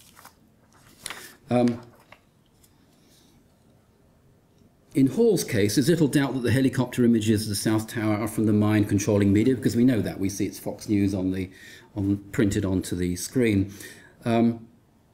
Um, in Hall's case, there's little doubt that the helicopter images of the South Tower are from the mind-controlling media, because we know that. We see it's Fox News on the, on, printed onto the screen. Um,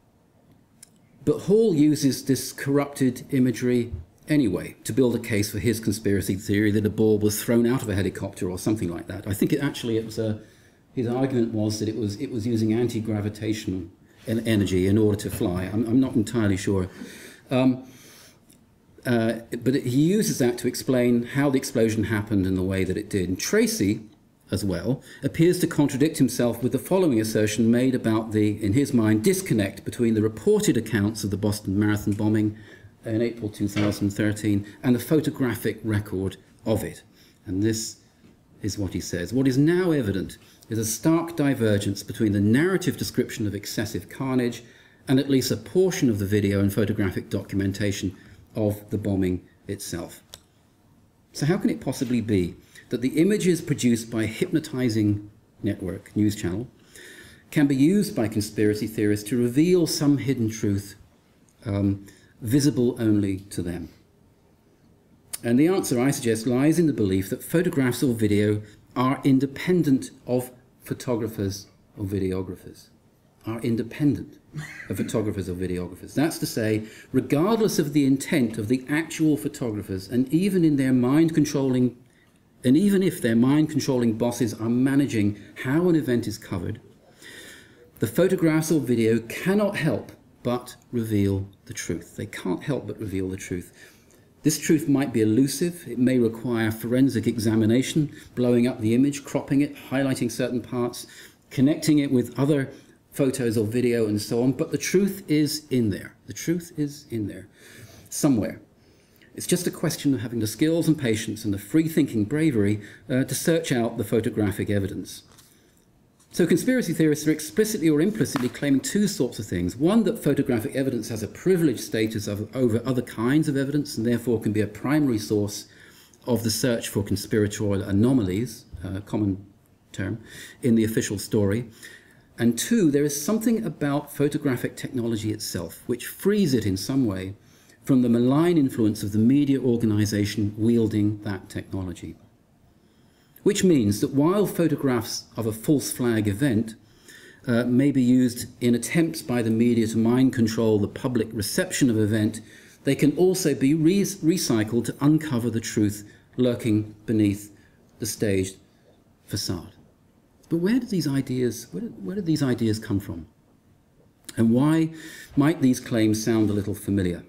but Hall uses this corrupted imagery anyway to build a case for his conspiracy theory that a ball was thrown out of a helicopter or something like that. I think it actually it was a, his argument was that it was it was using anti-gravitational energy in order to fly. I'm, I'm not entirely sure. Um, uh, but he uses that to explain how the explosion happened and the way that it did. And Tracy, as well, appears to contradict himself with the following assertion made about the, in his mind, disconnect between the reported accounts of the Boston Marathon bombing in April two thousand thirteen and the photographic record of it. And this is what he says. What is now evident is a stark divergence between the narrative description of excessive carnage and at least a portion of the video and photographic documentation of the bombing itself. So how can it possibly be that the images produced by a hypnotizing network, news channel, can be used by conspiracy theorists to reveal some hidden truth um, visible only to them? And the answer, I suggest, lies in the belief that photographs or video are independent of photographers or videographers. Are independent of photographers or videographers. That's to say, regardless of the intent of the actual photographers, and even in their mind-controlling, and even if their mind-controlling bosses are managing how an event is covered, the photographs or video cannot help but reveal the truth. They can't help but reveal the truth. This truth might be elusive. It may require forensic examination, blowing up the image, cropping it, highlighting certain parts, connecting it with other photos or video and so on. But the truth is in there. The truth is in there somewhere. It's just a question of having the skills and patience and the free-thinking bravery uh, to search out the photographic evidence. So conspiracy theorists are explicitly or implicitly claiming two sorts of things. One, that photographic evidence has a privileged status of, over other kinds of evidence and therefore can be a primary source of the search for conspiratorial anomalies, a common term, in the official story. And two, there is something about photographic technology itself which frees it in some way from the malign influence of the media organization wielding that technology. Which means that while photographs of a false flag event uh, may be used in attempts by the media to mind control the public reception of an event, they can also be re recycled to uncover the truth lurking beneath the staged facade. But where did these ideas, where did, where did these ideas come from? And why might these claims sound a little familiar?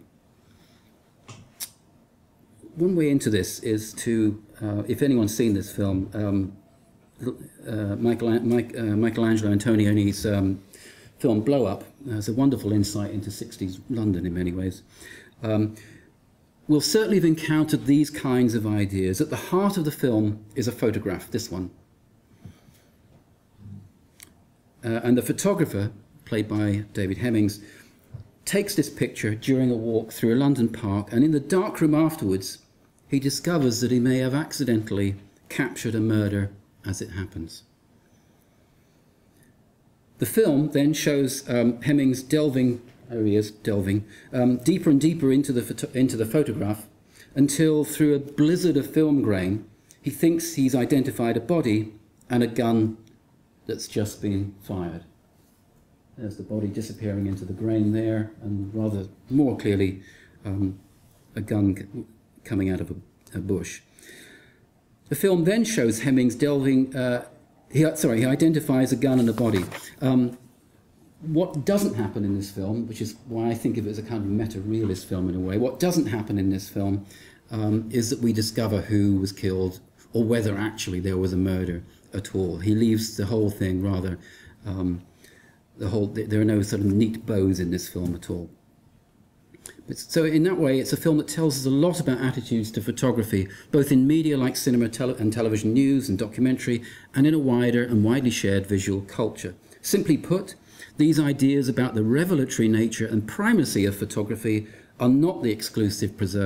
One way into this is to, uh, if anyone's seen this film, um, uh, Michael, Mike, uh, Michelangelo Antonioni's um, film Blow Up has a wonderful insight into sixties London in many ways. Um, we'll certainly have encountered these kinds of ideas. At the heart of the film is a photograph, this one. Uh, and the photographer, played by David Hemmings, takes this picture during a walk through a London park, and in the dark room afterwards, he discovers that he may have accidentally captured a murder as it happens. The film then shows um, Hemmings delving, there he is, delving, um, deeper and deeper into the, into the photograph until, through a blizzard of film grain, he thinks he's identified a body and a gun that's just been fired. There's the body disappearing into the grain there, and rather more clearly, um, a gun coming out of a, a bush. The film then shows Hemmings delving, uh, he, sorry, he identifies a gun and a body. Um, what doesn't happen in this film, which is why I think of it as a kind of meta-realist film in a way, what doesn't happen in this film um, is that we discover who was killed or whether actually there was a murder at all. He leaves the whole thing rather, um, the whole, there are no sort of neat bows in this film at all. But so in that way, it's a film that tells us a lot about attitudes to photography, both in media like cinema tele and television news and documentary, and in a wider and widely shared visual culture. Simply put, these ideas about the revelatory nature and primacy of photography are not the exclusive preserve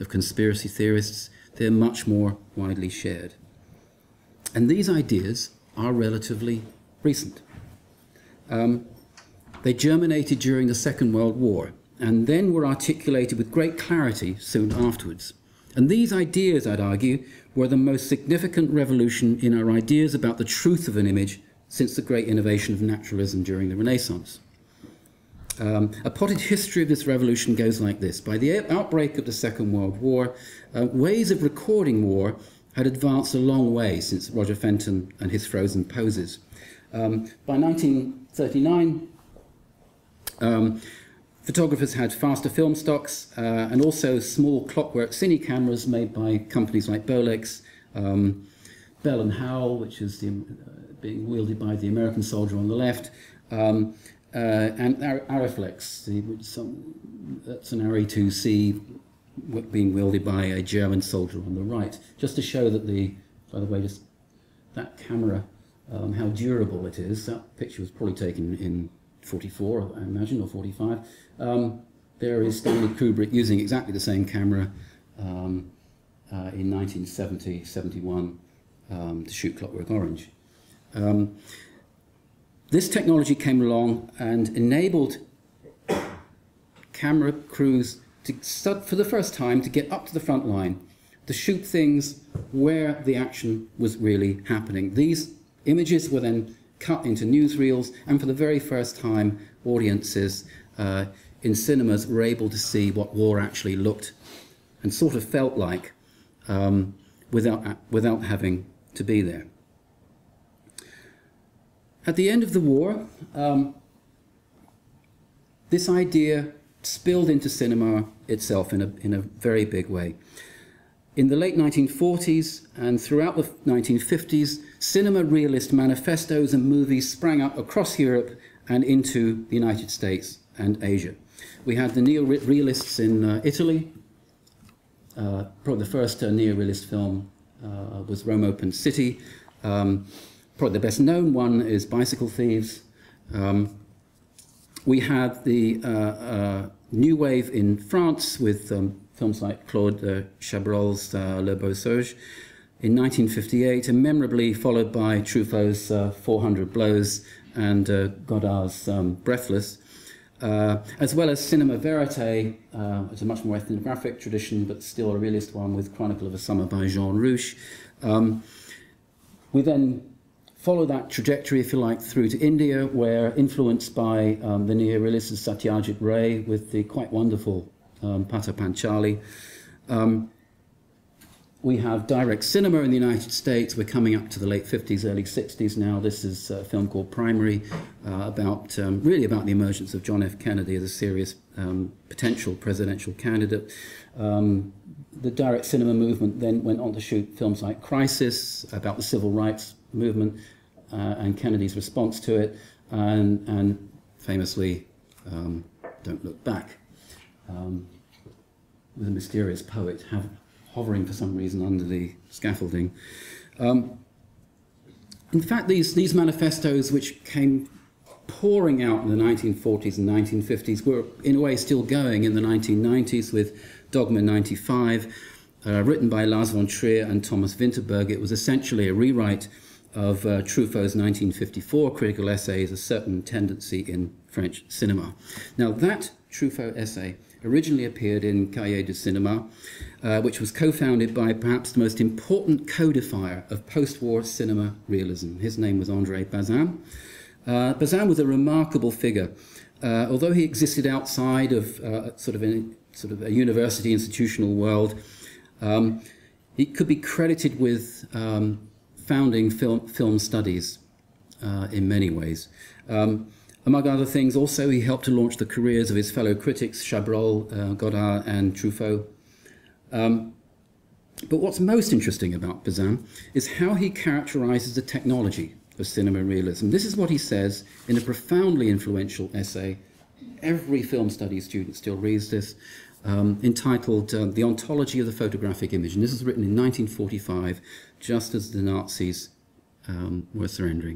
of conspiracy theorists. They're much more widely shared. And these ideas are relatively recent. Um, they germinated during the Second World War and then were articulated with great clarity soon afterwards. And these ideas, I'd argue, were the most significant revolution in our ideas about the truth of an image since the great innovation of naturalism during the Renaissance. Um, a potted history of this revolution goes like this. By the outbreak of the Second World War, uh, ways of recording war had advanced a long way since Roger Fenton and his frozen poses. Um, by nineteen thirty-nine, um, photographers had faster film stocks uh, and also small clockwork cine cameras made by companies like Bolex, um, Bell and Howell, which is the, uh, being wielded by the American soldier on the left, um, uh, and Ar Ariflex, the, some, that's an R E two C being wielded by a German soldier on the right, just to show that the, by the way, just that camera, um, how durable it is. That picture was probably taken in forty-four, I imagine, or forty-five. Um, there is Stanley Kubrick using exactly the same camera um, uh, in nineteen seventy, seventy-one um, to shoot Clockwork Orange. Um, this technology came along and enabled camera crews to, for the first time, to get up to the front line, to shoot things where the action was really happening. These images were then cut into newsreels, and for the very first time, audiences uh, in cinemas were able to see what war actually looked and sort of felt like um, without, without having to be there. At the end of the war, um, this idea spilled into cinema itself in a, in a very big way. In the late nineteen forties and throughout the nineteen fifties, cinema realist manifestos and movies sprang up across Europe and into the United States and Asia. We had the neo-realists in uh, Italy. Uh, probably the first uh, neo-realist film uh, was Rome Open City. Um, probably the best known one is Bicycle Thieves. Um, we had the uh, uh, new wave in France with um, films like Claude uh, Chabrol's uh, Le Beau Serge in nineteen fifty-eight, and memorably followed by Truffaut's uh, four hundred Blows and uh, Godard's um, Breathless, uh, as well as cinema verite. Uh, it's a much more ethnographic tradition, but still a realist one, with Chronicle of a Summer by Jean Rouch. Um, we then follow that trajectory, if you like, through to India, where, influenced by um, the neo-realists Satyajit Ray with the quite wonderful um, Pata Panchali. Um, we have direct cinema in the United States. We're coming up to the late fifties, early sixties now. This is a film called Primary, uh, about um, really about the emergence of John F. Kennedy as a serious um, potential presidential candidate. Um, the direct cinema movement then went on to shoot films like Crisis, about the civil rights movement uh, and Kennedy's response to it, and, and famously um, Don't Look Back, um, with a mysterious poet have, hovering for some reason under the scaffolding. Um, in fact, these, these manifestos, which came pouring out in the nineteen forties and nineteen fifties, were in a way still going in the nineteen nineties with Dogma ninety-five, uh, written by Lars von Trier and Thomas Vinterberg. It was essentially a rewrite of uh, Truffaut's nineteen fifty-four critical essays, A Certain Tendency in French Cinema. Now, that Truffaut essay originally appeared in Cahiers du Cinéma, uh, which was co-founded by perhaps the most important codifier of post-war cinema realism. His name was André Bazin. Uh, Bazin was a remarkable figure. Uh, although he existed outside of uh, sort of a, sort of a university institutional world, um, he could be credited with um, founding film, film studies uh, in many ways. Um, among other things, also, he helped to launch the careers of his fellow critics, Chabrol, uh, Godard, and Truffaut. Um, but what's most interesting about Bazin is how he characterizes the technology of cinema realism. This is what he says in a profoundly influential essay. Every film studies student still reads this, um, entitled uh, The Ontology of the Photographic Image. And this was written in nineteen forty-five, just as the Nazis um, were surrendering.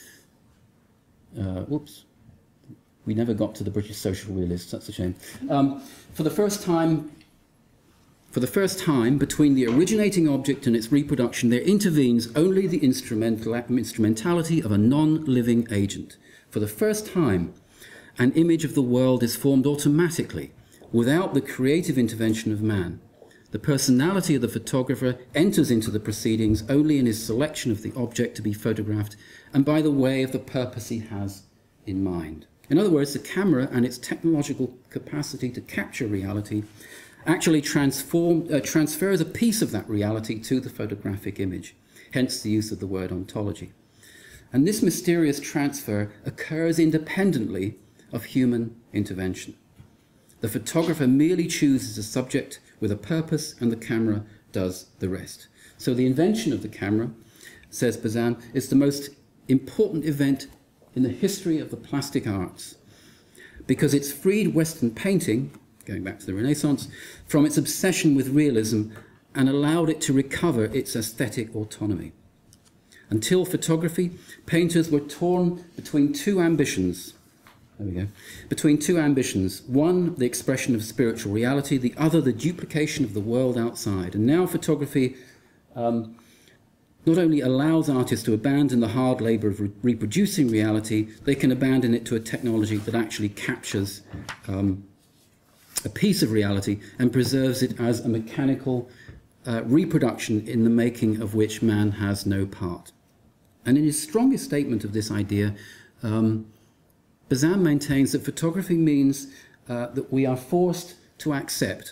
Uh, whoops. We never got to the British social realists, that's a shame. Um, for the first time, For the first time, between the originating object and its reproduction, there intervenes only the instrumental, instrumentality of a non-living agent. For the first time, an image of the world is formed automatically, without the creative intervention of man. The personality of the photographer enters into the proceedings only in his selection of the object to be photographed and by the way of the purpose he has in mind. In other words, the camera and its technological capacity to capture reality actually transform, uh, transfers a piece of that reality to the photographic image, hence the use of the word ontology. And this mysterious transfer occurs independently of human intervention. The photographer merely chooses a subject with a purpose, and the camera does the rest. So the invention of the camera, says Bazin, is the most important event in the history of the plastic arts, because it's freed Western painting, going back to the Renaissance, from its obsession with realism and allowed it to recover its aesthetic autonomy. Until photography, painters were torn between two ambitions. There we go. Between two ambitions. One, the expression of spiritual reality. The other, the duplication of the world outside. And now photography um, not only allows artists to abandon the hard labor of re reproducing reality, they can abandon it to a technology that actually captures um, a piece of reality and preserves it as a mechanical uh, reproduction in the making of which man has no part. And in his strongest statement of this idea, um, Bazin maintains that photography means uh, that we are forced to accept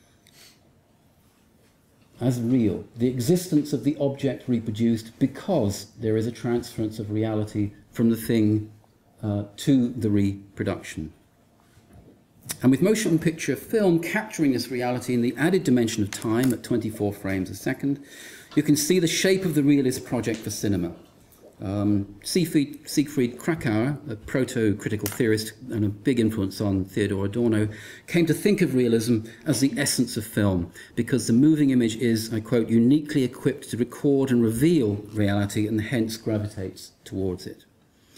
as real the existence of the object reproduced because there is a transference of reality from the thing uh, to the reproduction. And with motion picture film capturing this reality in the added dimension of time at twenty-four frames a second, you can see the shape of the realist project for cinema. Um, Siegfried, Siegfried Krakauer, a proto-critical theorist and a big influence on Theodor Adorno, came to think of realism as the essence of film, because the moving image is, I quote, uniquely equipped to record and reveal reality and hence gravitates towards it.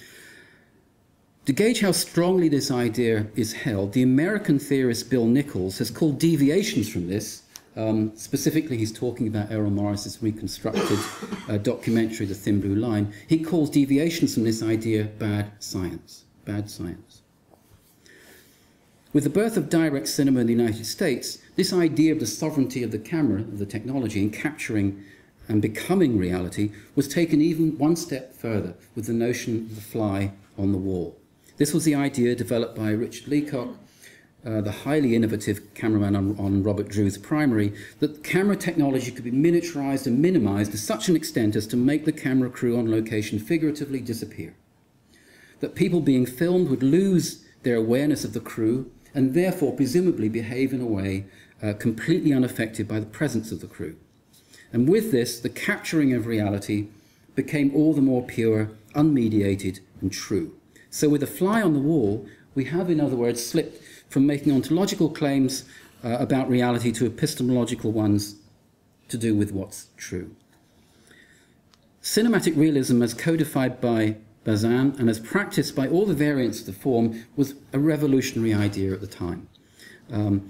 To gauge how strongly this idea is held, the American theorist Bill Nichols has called deviations from this. Um, specifically, he's talking about Errol Morris's reconstructed uh, documentary, The Thin Blue Line. He calls deviations from this idea bad science, bad science. With the birth of direct cinema in the United States, this idea of the sovereignty of the camera, of the technology, in capturing and becoming reality, was taken even one step further with the notion of the fly on the wall. This was the idea developed by Richard Leacock, Uh, the highly innovative cameraman on, on Robert Drew's Primary, that camera technology could be miniaturized and minimized to such an extent as to make the camera crew on location figuratively disappear. That people being filmed would lose their awareness of the crew and therefore presumably behave in a way uh, completely unaffected by the presence of the crew. And with this, the capturing of reality became all the more pure, unmediated, and true. So with a fly on the wall, we have, in other words, slipped from making ontological claims uh, about reality to epistemological ones to do with what's true. Cinematic realism, as codified by Bazin and as practiced by all the variants of the form, was a revolutionary idea at the time. Um,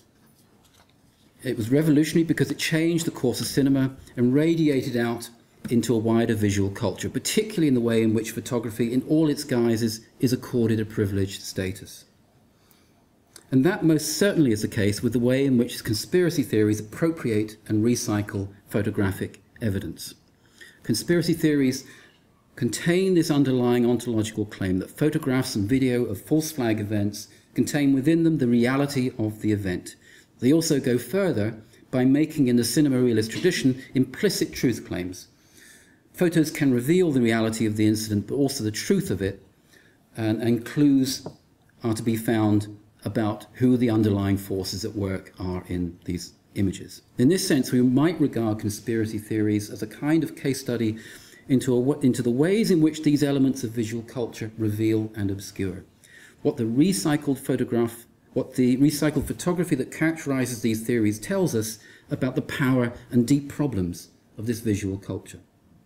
it was revolutionary because it changed the course of cinema and radiated out into a wider visual culture, particularly in the way in which photography, in all its guises, is accorded a privileged status. And that most certainly is the case with the way in which conspiracy theories appropriate and recycle photographic evidence. Conspiracy theories contain this underlying ontological claim that photographs and video of false flag events contain within them the reality of the event. They also go further by making, in the cinema realist tradition, implicit truth claims. Photos can reveal the reality of the incident, but also the truth of it, and, and clues are to be found about who the underlying forces at work are in these images. In this sense, we might regard conspiracy theories as a kind of case study into, a, into the ways in which these elements of visual culture reveal and obscure. What the recycled photograph, what the recycled photography that characterizes these theories tells us about the power and deep problems of this visual culture.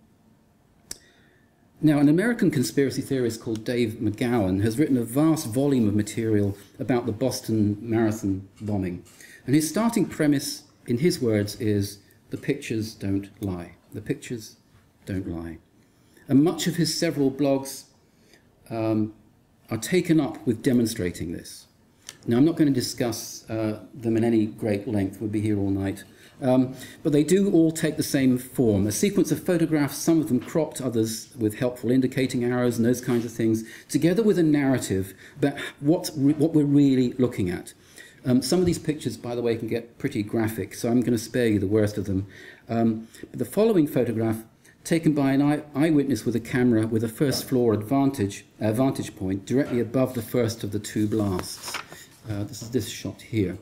Now, an American conspiracy theorist called Dave McGowan has written a vast volume of material about the Boston Marathon bombing. And his starting premise in his words, is the pictures don't lie. The pictures don't lie. And much of his several blogs um, are taken up with demonstrating this. Now, I'm not going to discuss uh, them in any great length. We'll be here all night. Um, but they do all take the same form. A sequence of photographs, some of them cropped, others with helpful indicating arrows and those kinds of things, together with a narrative about what, what we're really looking at. Um, some of these pictures, by the way, can get pretty graphic, so I'm going to spare you the worst of them. Um, but the following photograph, taken by an eye eyewitness with a camera with a first floor advantage, uh, vantage point directly above the first of the two blasts. Uh, this is this shot here.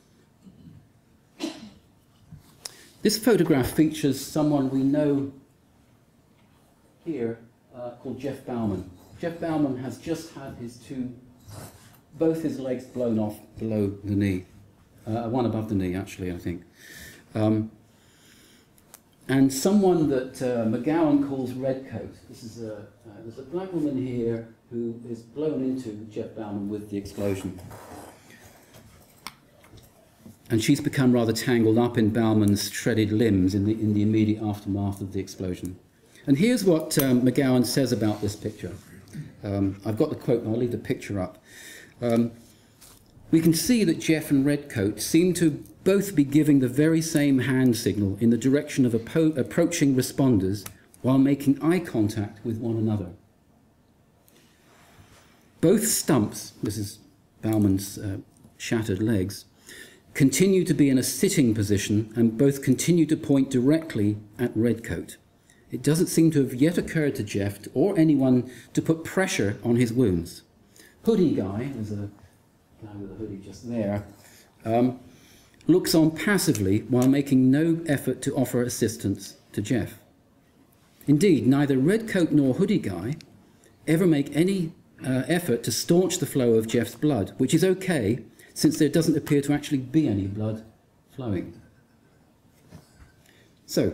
This photograph features someone we know here uh, called Jeff Bauman. Jeff Bauman has just had his two, both his legs blown off below the knee. Uh, one above the knee, actually, I think. Um, and someone that uh, McGowan calls Redcoat. This is a, uh, there's a black woman here who is blown into Jeff Bauman with the explosion. And she's become rather tangled up in Bauman's shredded limbs in the, in the immediate aftermath of the explosion. And here's what um, McGowan says about this picture. Um, I've got the quote, and I'll leave the picture up. Um, we can see that Jeff and Redcoat seem to both be giving the very same hand signal in the direction of approaching responders while making eye contact with one another. Both stumps, this is Bauman's uh, shattered legs, continue to be in a sitting position and both continue to point directly at Redcoat. It doesn't seem to have yet occurred to Jeff or anyone to put pressure on his wounds. Hoodie guy, there's a guy with a hoodie just there, um, looks on passively while making no effort to offer assistance to Jeff. Indeed, neither Redcoat nor Hoodie guy ever make any uh, effort to staunch the flow of Jeff's blood, which is okay, since there doesn't appear to actually be any blood flowing. So,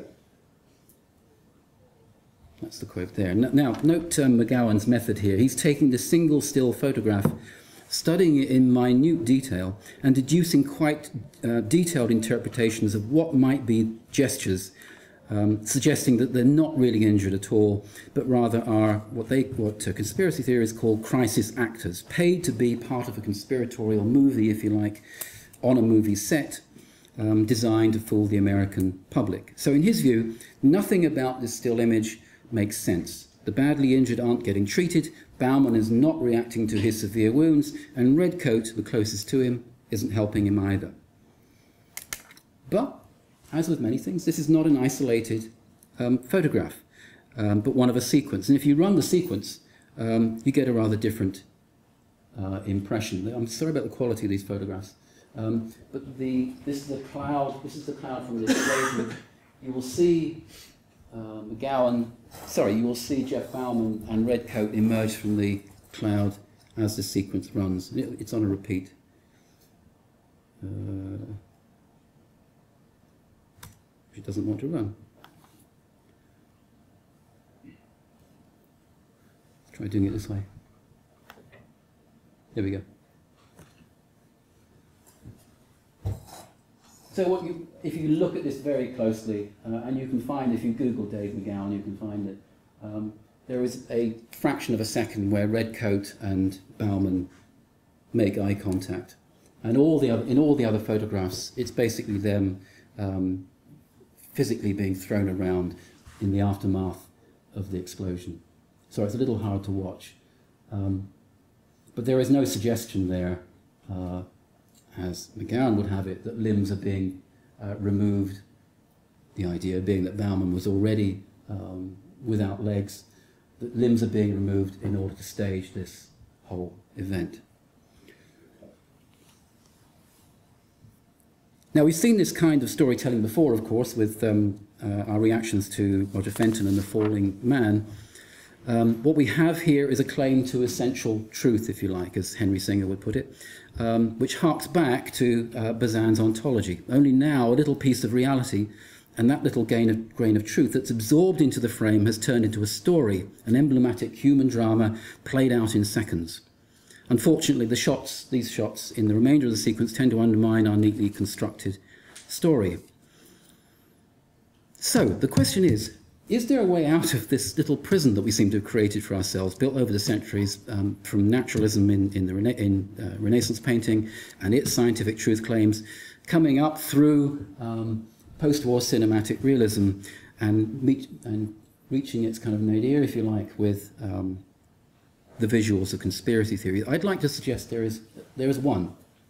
that's the quote there. Now, note um, McGowan's method here. He's taking the single still photograph, studying it in minute detail, and deducing quite uh, detailed interpretations of what might be gestures, um, suggesting that they're not really injured at all, but rather are what they, what uh, conspiracy theorists call crisis actors, paid to be part of a conspiratorial movie, if you like, on a movie set, um, designed to fool the American public. So in his view, nothing about this still image makes sense. The badly injured aren't getting treated, Bauman is not reacting to his severe wounds, and Redcoat, the closest to him, isn't helping him either. But, as with many things, this is not an isolated um, photograph, um, but one of a sequence. And if you run the sequence, um, you get a rather different uh, impression. I'm sorry about the quality of these photographs, um, but the, this is the cloud. This is the cloud from the explosion. You will see uh, McGowan. Sorry, you will see Jeff Bauman and Redcoat emerge from the cloud as the sequence runs. It's on a repeat. Uh, It doesn't want to run. Let's try doing it this way. There we go. So what you, if you look at this very closely, uh, and you can find, if you Google Dave McGowan, you can find it, um, there is a fraction of a second where Redcoat and Bauman make eye contact. And all the other, in all the other photographs, it's basically them um, physically being thrown around in the aftermath of the explosion. So it's a little hard to watch. Um, but there is no suggestion there, uh, as McGowan would have it, that limbs are being uh, removed. The idea being that Bauman was already um, without legs, that limbs are being removed in order to stage this whole event. Now, we've seen this kind of storytelling before, of course, with um, uh, our reactions to Roger Fenton and The Falling Man. Um, what we have here is a claim to essential truth, if you like, as Henry Singer would put it, um, which harks back to uh, Bazan's ontology. Only now a little piece of reality, and that little grain of, grain of truth that's absorbed into the frame has turned into a story, an emblematic human drama played out in seconds. Unfortunately, the shots, these shots in the remainder of the sequence tend to undermine our neatly constructed story. So the question is, is there a way out of this little prison that we seem to have created for ourselves, built over the centuries um, from naturalism in, in, the Rena in uh, Renaissance painting and its scientific truth claims, coming up through um, post-war cinematic realism and, meet, and reaching its kind of nadir, if you like, with um, the visuals of conspiracy theory? I'd like to suggest there is, there is one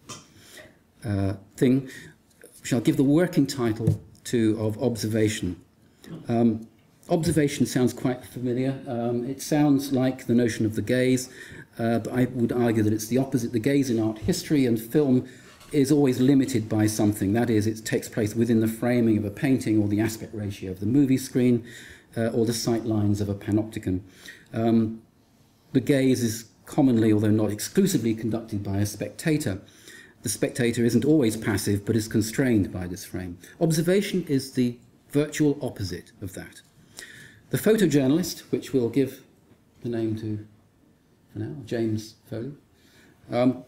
uh, thing, which I'll give the working title to, of observation. Um, Observation sounds quite familiar. Um, it sounds like the notion of the gaze, uh, but I would argue that it's the opposite. The gaze in art history and film is always limited by something. That is, it takes place within the framing of a painting or the aspect ratio of the movie screen uh, or the sight lines of a panopticon. Um, the gaze is commonly, although not exclusively, conducted by a spectator. The spectator isn't always passive, but is constrained by this frame. Observation is the virtual opposite of that. The photojournalist, which we'll give the name to for now, James Foley, um,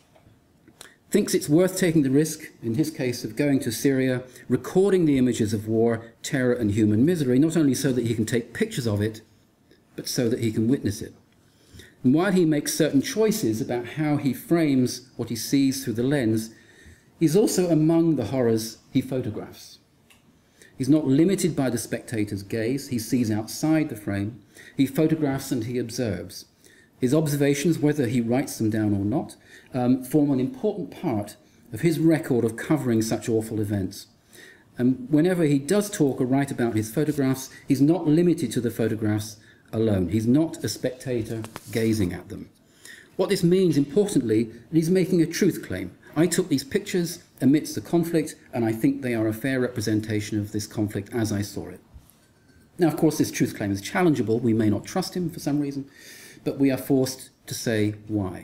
thinks it's worth taking the risk, in his case, of going to Syria, recording the images of war, terror and human misery, not only so that he can take pictures of it, but so that he can witness it. And while he makes certain choices about how he frames what he sees through the lens, he's also among the horrors he photographs. He's not limited by the spectator's gaze. He sees outside the frame. He photographs and he observes. His observations, whether he writes them down or not, um, form an important part of his record of covering such awful events. And whenever he does talk or write about his photographs, he's not limited to the photographs alone. He's not a spectator gazing at them. What this means, importantly, is he's making a truth claim. I took these pictures amidst the conflict, and I think they are a fair representation of this conflict as I saw it. Now, of course, this truth claim is challengeable. We may not trust him for some reason, but we are forced to say why.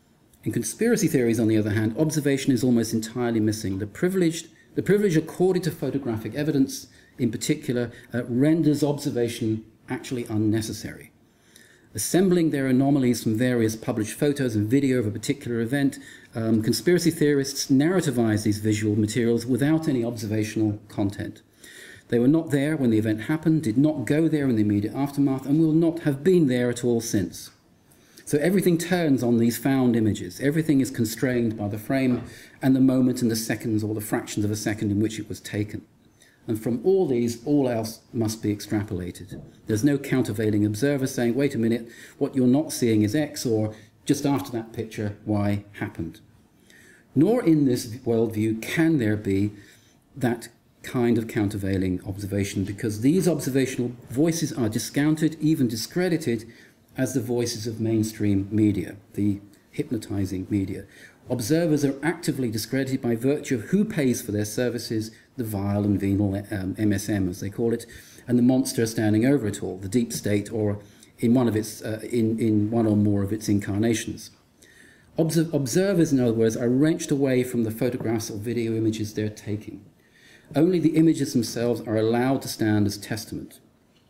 In conspiracy theories, on the other hand, observation is almost entirely missing. The, privileged, the privilege accorded to photographic evidence, in particular, uh, renders observation actually unnecessary. Assembling their anomalies from various published photos and video of a particular event, um, conspiracy theorists narrativize these visual materials without any observational content. They were not there when the event happened, did not go there in the immediate aftermath, and will not have been there at all since. So everything turns on these found images. Everything is constrained by the frame and the moment and the seconds or the fractions of a second in which it was taken. And from all these, all else must be extrapolated. There's no countervailing observer saying, wait a minute, what you're not seeing is X, or just after that picture, Y happened. Nor in this worldview can there be that kind of countervailing observation, because these observational voices are discounted, even discredited, as the voices of mainstream media, the hypnotizing media. Observers are actively discredited by virtue of who pays for their services, the vile and venal um, M S M, as they call it, and the monster standing over it all, the deep state, or in one, of its, uh, in, in one or more of its incarnations. Obser observers, in other words, are wrenched away from the photographs or video images they're taking. Only the images themselves are allowed to stand as testament.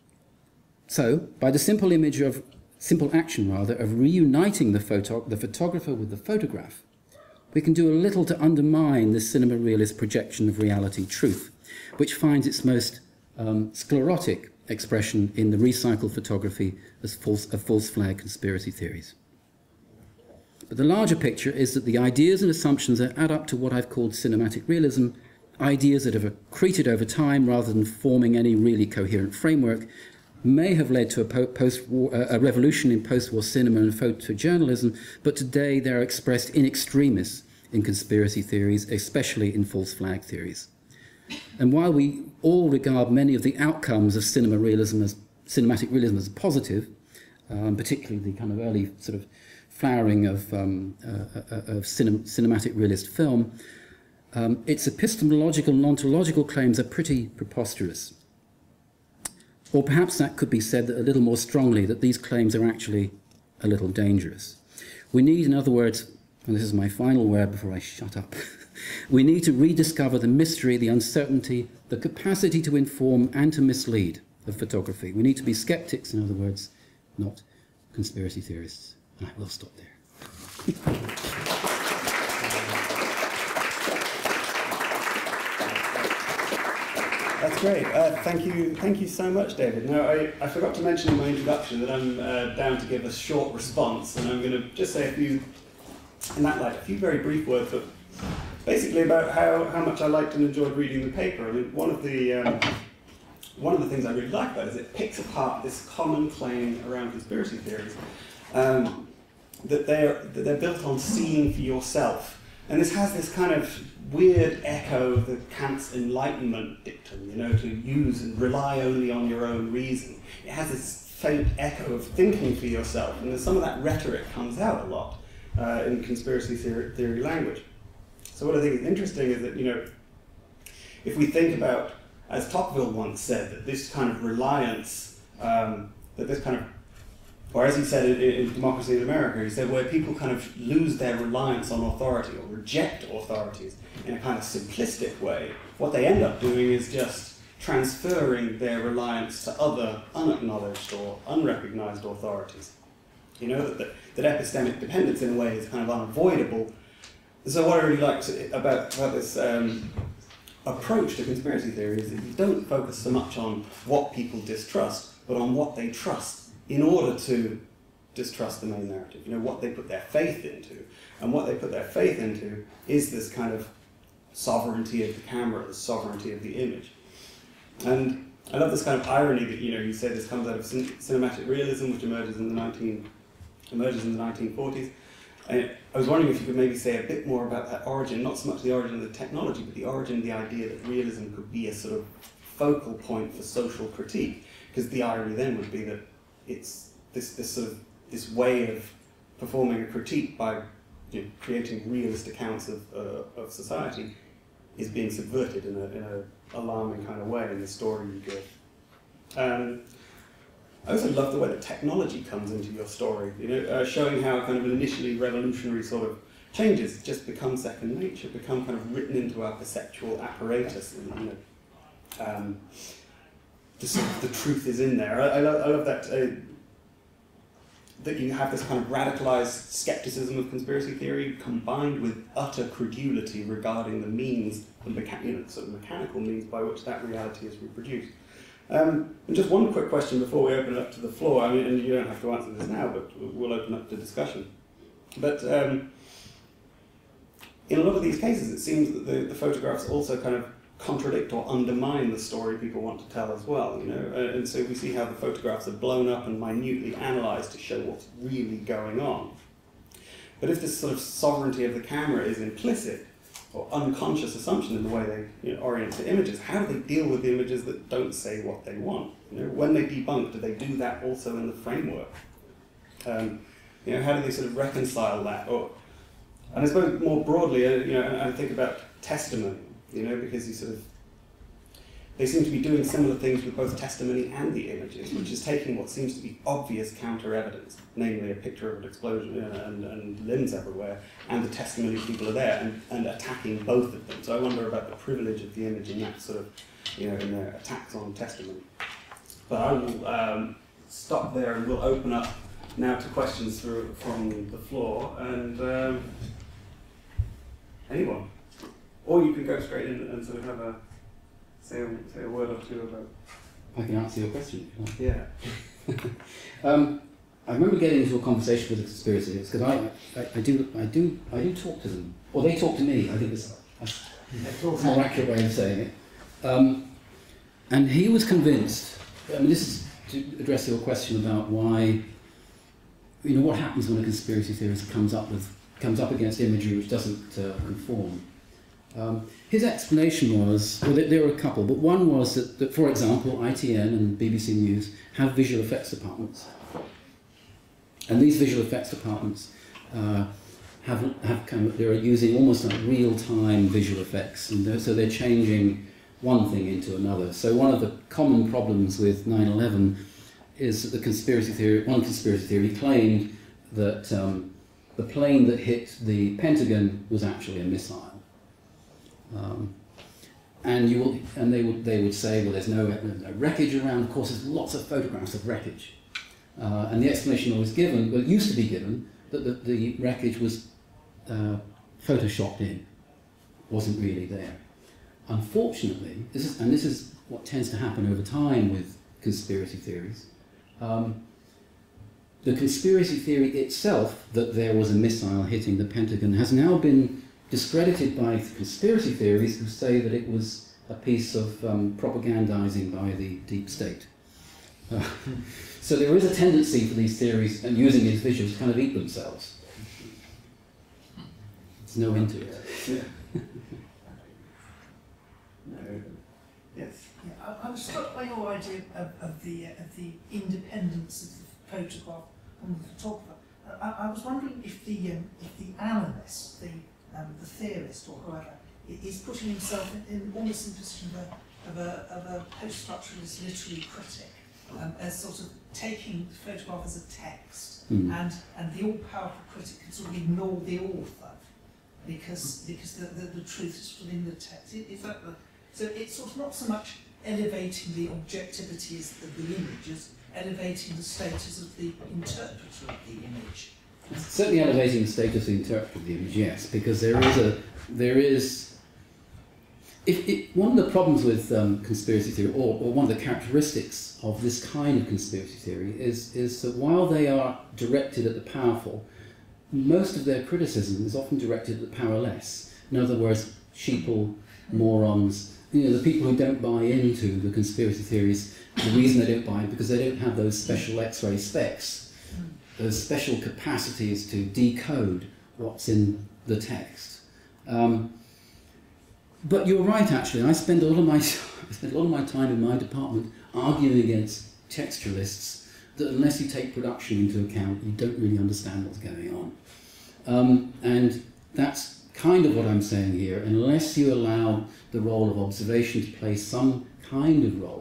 So, by the simple image of, simple action rather, of reuniting the, photo the photographer with the photograph, we can do a little to undermine the cinema realist projection of reality truth, which finds its most um, sclerotic expression in the recycled photography as false, of false flag conspiracy theories. But the larger picture is that the ideas and assumptions that add up to what I've called cinematic realism, ideas that have accreted over time rather than forming any really coherent framework, may have led to a, po post -war, uh, a revolution in post-war cinema and photojournalism, but today they're expressed in extremis in conspiracy theories, especially in false flag theories. And while we all regard many of the outcomes of cinema realism as, cinematic realism as positive, um, particularly the kind of early sort of flowering of, um, uh, uh, of cinem cinematic realist film, um, its epistemological and ontological claims are pretty preposterous. Or perhaps that could be said a little more strongly, that these claims are actually a little dangerous. We need, in other words, and this is my final word before I shut up, we need to rediscover the mystery, the uncertainty, the capacity to inform and to mislead of photography. We need to be skeptics, in other words, not conspiracy theorists. And I will stop there. That's great. Uh, thank you, thank you so much, David. Now, I, I forgot to mention in my introduction that I'm uh, down to give a short response, and I'm going to just say a few, in that light, a few very brief words, but basically about how, how much I liked and enjoyed reading the paper. I mean, one of the um, one of the things I really like about it is it picks apart this common claim around conspiracy theories um, that they're that they're built on seeing for yourself, and this has this kind of weird echo of the Kant's Enlightenment dictum, you know, to use and rely only on your own reason. It has this faint echo of thinking for yourself, and some of that rhetoric comes out a lot uh, in conspiracy theory, theory language. So what I think is interesting is that, you know, if we think about, as Tocqueville once said, that this kind of reliance, um, that this kind of, or as he said in, in Democracy in America, he said where people kind of lose their reliance on authority or reject authorities in a kind of simplistic way, what they end up doing is just transferring their reliance to other unacknowledged or unrecognized authorities. You know, that, that epistemic dependence in a way is kind of unavoidable. So what I really liked about, about this um, approach to conspiracy theory is that you don't focus so much on what people distrust, but on what they trust in order to distrust the main narrative, you know, what they put their faith into. And what they put their faith into is this kind of sovereignty of the camera, the sovereignty of the image. And I love this kind of irony that, you know, you say this comes out of cin cinematic realism, which emerges in the nineteen emerges in the nineteen forties. And I was wondering if you could maybe say a bit more about that origin, not so much the origin of the technology, but the origin of the idea that realism could be a sort of focal point for social critique. Because the irony then would be that it's this, this sort of this way of performing a critique by, you know, creating realist accounts of, uh, of society is being subverted in a, in a alarming kind of way in the story you give. Um, I also love the way that technology comes into your story, you know, uh, showing how kind of an initially revolutionary sort of changes just become second nature, become kind of written into our perceptual apparatus, and, you know, um, the, sort of, the truth is in there. I, I, love, I love that uh, that you have this kind of radicalized skepticism of conspiracy theory combined with utter credulity regarding the means, the mecha you know, sort of mechanical means by which that reality is reproduced. Um, and just one quick question before we open it up to the floor. I mean, and you don't have to answer this now, but we'll open up to discussion. But um, in a lot of these cases, it seems that the, the photographs also kind of contradict or undermine the story people want to tell as well. You know, uh, and so we see how the photographs are blown up and minutely analysed to show what's really going on. But if this sort of sovereignty of the camera is implicit, or unconscious assumption in the way they, you know, orient to images, how do they deal with the images that don't say what they want? You know, when they debunk, do they do that also in the framework? Um, you know, how do they sort of reconcile that? Or, and I suppose more broadly, uh, you know, I think about testimony, you know, because you sort of, they seem to be doing similar things with both testimony and the images, which is taking what seems to be obvious counter-evidence, namely a picture of an explosion and, and limbs everywhere, and the testimony of people are there, and, and attacking both of them. So I wonder about the privilege of the image in that sort of, you know, in their attacks on testimony. But I will um, stop there and we'll open up now to questions through, from the floor, and um, anyone. Or you can go straight in and sort of have a Say a, say a word or two about. I can answer your question if you like. Yeah. um, I remember getting into a conversation with the conspiracy theorists because I, I, I do, I do, I do talk to them, or they talk to me. I think it's a, a more accurate way of saying it. Um, and he was convinced. I mean, this is to address your question about why, you know, what happens when a conspiracy theorist comes up with comes up against imagery which doesn't uh, conform. Um, his explanation was, well, there, there were a couple, but one was that, that, for example, I T N and B B C News have visual effects departments. And these visual effects departments uh, have, have kind of, they're using almost like real-time visual effects, and they're, so they're changing one thing into another. So one of the common problems with nine eleven is that the conspiracy theory, one conspiracy theory claimed that um, the plane that hit the Pentagon was actually a missile. Um, and you will, and they would they would say, well, there's no, no wreckage around. Of course, there's lots of photographs of wreckage, uh, and the explanation was given, well, it used to be given, that the, the wreckage was uh, photoshopped in, wasn't really there. unfortunately, this is, and this is what tends to happen over time with conspiracy theories, um, the conspiracy theory itself, that there was a missile hitting the Pentagon, has now been discredited by conspiracy theories who say that it was a piece of um, propagandizing by the deep state. Uh, so there is a tendency for these theories, and using these visuals, to kind of eat themselves. There's no end to it. Yeah. No. Yes. Yeah, I, I was struck by your idea of, of the uh, of the independence of the photograph and the photographer. Uh, I, I was wondering if the um, if the analyst, the um, the theorist, or whoever, is putting himself in, in almost in the position of a of a, of a post-structuralist literary critic, um, as sort of taking the photograph as a text, Mm. and and the all-powerful critic can sort of ignore the author because because the, the, the truth is sort of in the text. Is, is that the So it's sort of not so much elevating the objectivity of the image as elevating the status of the interpreter of the image. It's certainly elevating the status of the interpreter of the image, yes, because there is a there is. If it, one of the problems with um, conspiracy theory, or, or one of the characteristics of this kind of conspiracy theory, is is that while they are directed at the powerful, most of their criticism is often directed at the powerless. In other words, sheeple, morons. You know, the people who don't buy into the conspiracy theories, the reason they don't buy it because they don't have those special X-ray specs, those special capacities to decode what's in the text. Um, but you're right, actually. I spend a lot of my I spend a lot of my time in my department arguing against textualists that unless you take production into account, you don't really understand what's going on. Um, and that's kind of what I'm saying here. Unless you allow the role of observation to play some kind of role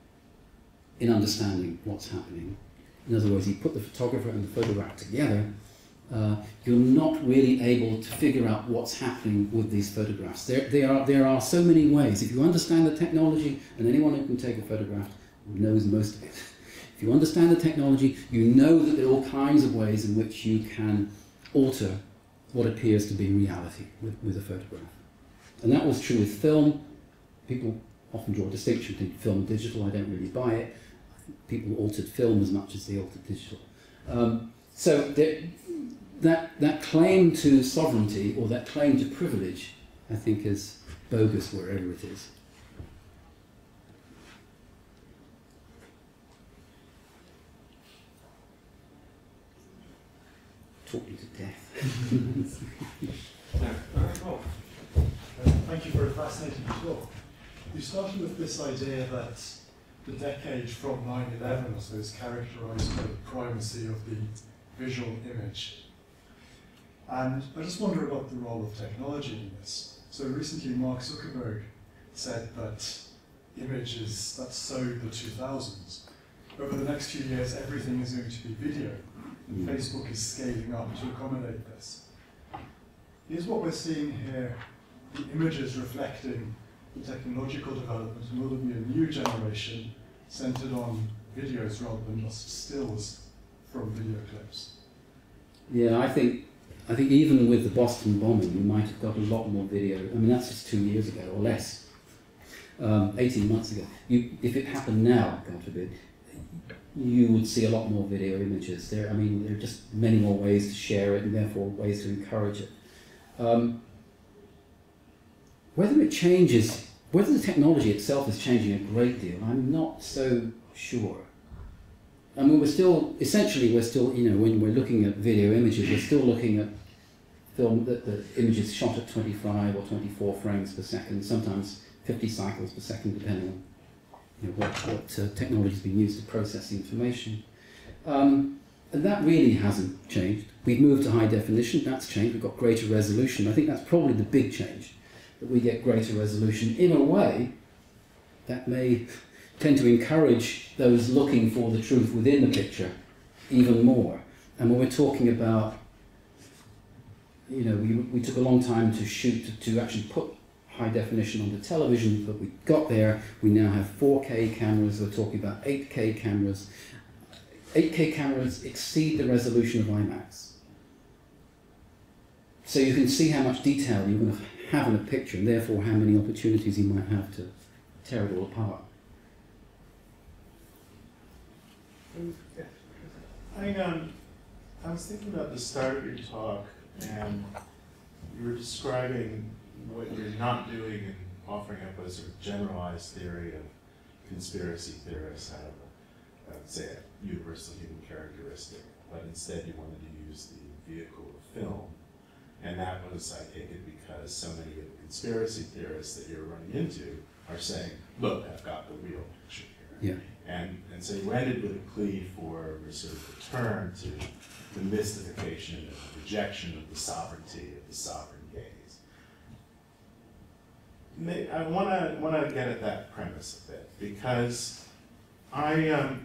in understanding what's happening. In other words, you put the photographer and the photograph together, uh, you're not really able to figure out what's happening with these photographs. There, there, are, there are so many ways. If you understand the technology, and anyone who can take a photograph knows most of it. If you understand the technology, you know that there are all kinds of ways in which you can alter what appears to be reality with, with a photograph. And that was true with film. People often draw a distinction between film and digital. I don't really buy it. People altered film as much as they altered digital. Um, so there, that, that claim to sovereignty, or that claim to privilege, I think is bogus wherever it is. Talk me to death. Yeah, very cool. Uh, thank you for a fascinating talk. You started with this idea that the decade from nine eleven or so is characterized by the primacy of the visual image. And I just wonder about the role of technology in this. So recently Mark Zuckerberg said that images that sowed the two thousands. Over the next few years, everything is going to be video. And Facebook is scaling up to accommodate this. Is what we're seeing here the images reflecting the technological development, and will there be a new generation centered on videos rather than just stills from video clips? Yeah, I think I think even with the Boston bombing, you might have got a lot more video. I mean, that's just two years ago or less, um, eighteen months ago. You, if it happened now, God forbid, you would see a lot more video images. There, I mean, there are just many more ways to share it, and therefore ways to encourage it. Um, whether it changes, whether the technology itself is changing a great deal, I'm not so sure. I mean, we're still, essentially, we're still, you know, when we're looking at video images, we're still looking at film, that the images shot at twenty-five or twenty-four frames per second, sometimes fifty cycles per second, depending on you know, what, what uh, technology has been used to process the information. Um, and that really hasn't changed. We've moved to high definition, that's changed, we've got greater resolution. I think that's probably the big change, that we get greater resolution in a way that may tend to encourage those looking for the truth within the picture even more. And when we're talking about, you know, we, we took a long time to shoot, to, to actually put high definition onto television, but we got there. We now have four K cameras, we're talking about eight K cameras. eight K cameras exceed the resolution of IMAX. So you can see how much detail you're going to have in a picture, and therefore how many opportunities you might have to tear it all apart. I, um, I was thinking about the start of your talk, and you were describing what you're not doing and offering up a sort of generalized theory of conspiracy theorists out of, a, I would say, a universal human characteristic, but instead you wanted to use the vehicle of film. And that was, I take it, because so many of the conspiracy theorists that you're running into are saying, look, I've got the real picture here. Yeah. And, and so you ended with a plea for a sort of return to the mystification and the rejection of the sovereignty of the sovereign gaze. May, I want to want to get at that premise a bit, because I um,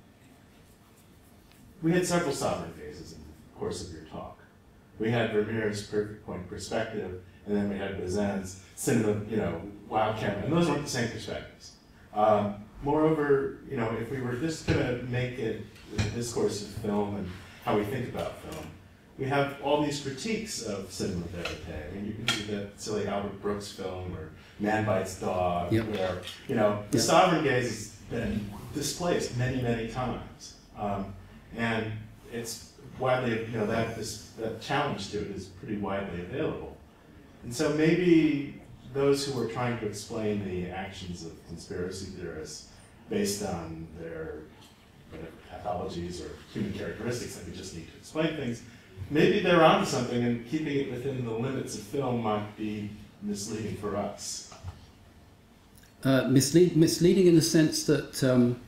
we had several sovereign gazes in the course of your talk. We had Vermeer's perfect point perspective, and then we had Bazin's cinema, you know, wild camera, and those weren't the same perspectives. Um, moreover, you know, if we were just going to make it a discourse of film and how we think about film, we have all these critiques of cinema verite. I mean, you can see that silly Albert Brooks film or Man Bites Dog, yep. where, you know, the yep. sovereign gaze has been displaced many, many times. Um, and it's widely, you know, that this that challenge to it is pretty widely available. And so maybe those who are trying to explain the actions of conspiracy theorists based on their whatever pathologies or human characteristics that we just need to explain things, maybe they're onto something, and keeping it within the limits of film might be misleading for us. Uh, mislead, misleading in the sense that um,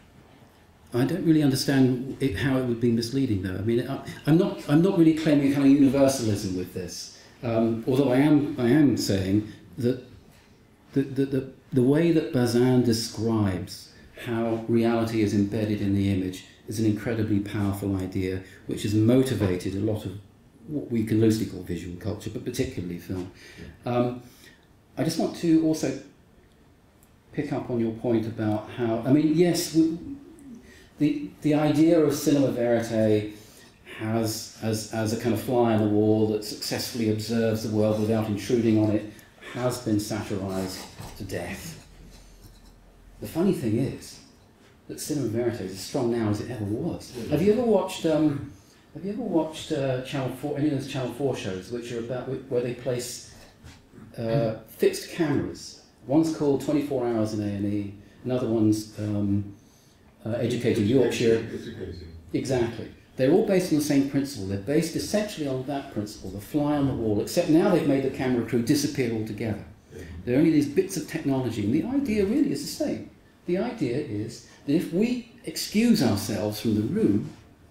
I don't really understand it, how it would be misleading, though. I mean, I, I'm not. I'm not really claiming a kind of universalism with this. Um, although I am. I am saying that the the the, the way that Bazin describes how reality is embedded in the image is an incredibly powerful idea, which has motivated a lot of what we can loosely call visual culture, but particularly film. Um, I just want to also pick up on your point about how. I mean, yes. We, The, the idea of cinema verite has, as, as a kind of fly on the wall that successfully observes the world without intruding on it, has been satirized to death. The funny thing is that cinema verite is as strong now as it ever was. Have you ever watched, um, have you ever watched uh, Channel four, any of those Channel four shows which are about, where they place uh, fixed cameras? One's called twenty-four hours in A and E, another one's um, Uh, educated Yorkshire. Educating. Exactly. They're all based on the same principle. They're based essentially on that principle, the fly on the wall, except now they've made the camera crew disappear altogether. Yeah. There are only these bits of technology, and the idea really is the same. The idea is that if we excuse ourselves from the room,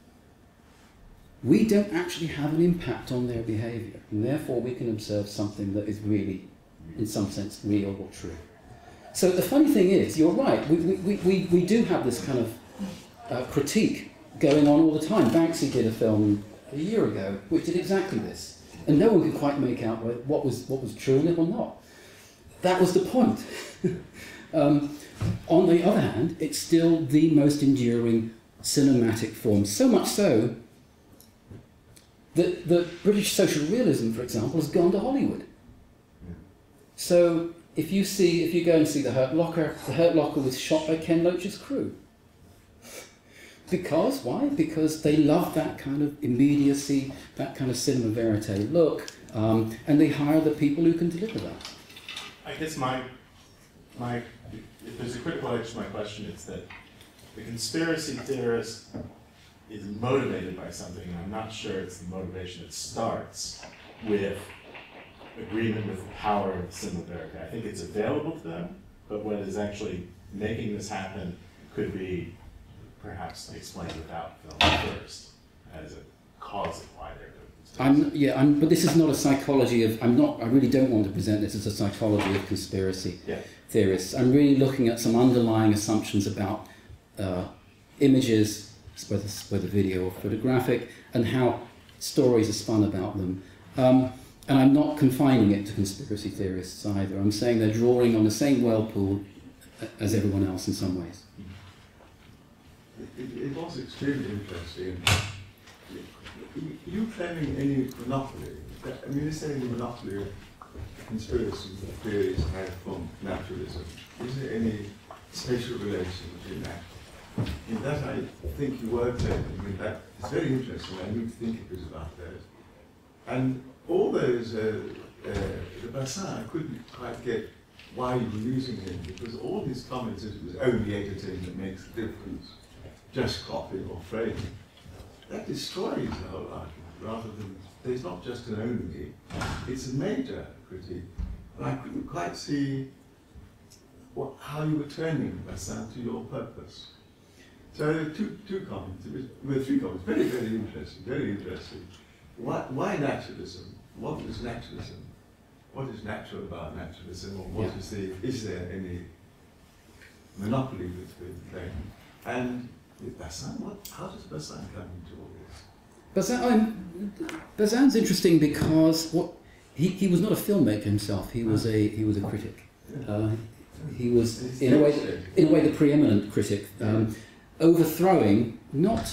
we don't actually have an impact on their behaviour, and therefore we can observe something that is really, in some sense, real or true. So the funny thing is, you're right, we, we, we, we do have this kind of uh, critique going on all the time. Banksy did a film a year ago which did exactly this, and no one could quite make out what was, what was true and what not. That was the point. um, on the other hand, it's still the most enduring cinematic form, so much so that, that British social realism, for example, has gone to Hollywood. So If you see, if you go and see The Hurt Locker, The Hurt Locker was shot by Ken Loach's crew. Because, why? Because they love that kind of immediacy, that kind of cinema verite look, um, and they hire the people who can deliver that. I guess my, my, if there's a critical edge to my question, it's that the conspiracy theorist is motivated by something, and I'm not sure it's the motivation that starts with agreement with the power of cinema verite. I think it's available to them, but what is actually making this happen could be perhaps explained without film first as a cause of why they're doing this. I'm, yeah, I'm, but this is not a psychology of, I'm not, I really don't want to present this as a psychology of conspiracy yeah. theorists. I'm really looking at some underlying assumptions about uh, images, whether, whether video or photographic, and how stories are spun about them. Um, And I'm not confining it to conspiracy theorists either. I'm saying they're drawing on the same whirlpool as everyone else in some ways. It, it was extremely interesting. Are you claiming any monopoly? I mean, is there any monopoly of conspiracy theories have from naturalism? Is there any spatial relation between that? In that, I think you were taking, I mean, that it's very interesting. I need to think it was about that. And all those, uh, uh, the Bassin, I couldn't quite get why you were using him, because all his comments that it was only editing that makes the difference, just copying or framing, that destroys the whole argument, rather than, there's not just an only, it's a major critique. And I couldn't quite see what, how you were turning Bassin to your purpose. So two, two comments, well, three comments, very, very interesting, very interesting. Why, why naturalism? What is naturalism? What is natural about naturalism, or what yeah. is the, is there any monopoly with, with them? And with Bassin, what, how does Bassin come into all this? Bassin, um, Bassin's interesting because what, he, he was not a filmmaker himself, he was a, he was a critic. Uh, he was, in a way, in a way the preeminent critic, um, overthrowing not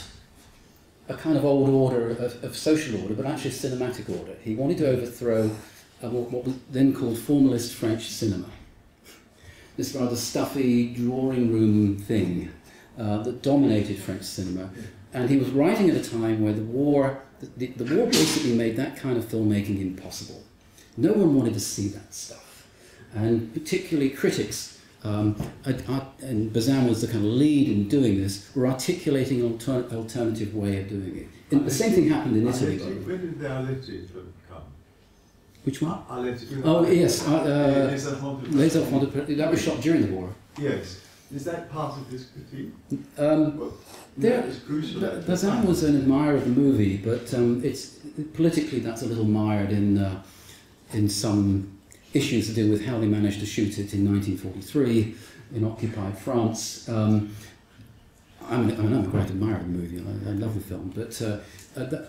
a kind of old order of, of social order, but actually a cinematic order. He wanted to overthrow uh, what, what was then called formalist French cinema. This rather stuffy drawing room thing uh, that dominated French cinema. And he was writing at a time where the war, the, the war basically made that kind of filmmaking impossible. No one wanted to see that stuff. And particularly critics, Um, and Bazin was the kind of lead in doing this, were articulating an alter alternative way of doing it. And the same thing happened in Italy. When did the Aletti come? Which one? Aletti. Oh, yes. Uh, uh, Les Enfants de That was shot during the war. Yes. Is that part of this critique? Um, well, there, that is crucial. Bazin was an admirer of the movie, but um, it's politically that's a little mired in, uh, in some issues to do with how they managed to shoot it in nineteen forty-three in occupied France. Um, I'm, I'm a great admirer of the movie, I, I love the film, but uh, uh, that,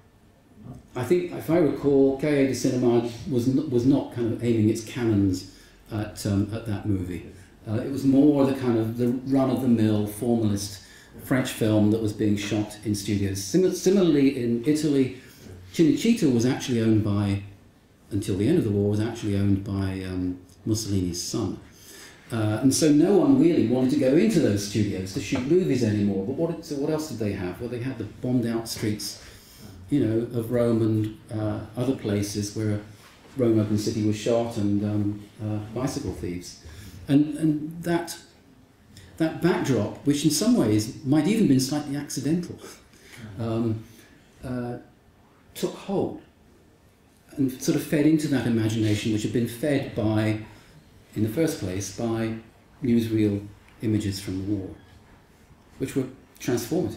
I think, if I recall, Cahiers de Cinema was not, was not kind of aiming its cannons at, um, at that movie. Uh, it was more the kind of the run-of-the-mill formalist French film that was being shot in studios. Sim similarly, in Italy, Cinecittà was actually owned by, until the end of the war, was actually owned by um, Mussolini's son. Uh, and so no one really wanted to go into those studios to shoot movies anymore. But what, so what else did they have? Well, they had the bombed-out streets, you know, of Rome and uh, other places where Rome Open City was shot, and um, uh, bicycle thieves. And, and that, that backdrop, which in some ways might even have been slightly accidental, um, uh, took hold and sort of fed into that imagination, which had been fed by, in the first place, by newsreel images from the war, which were transformative.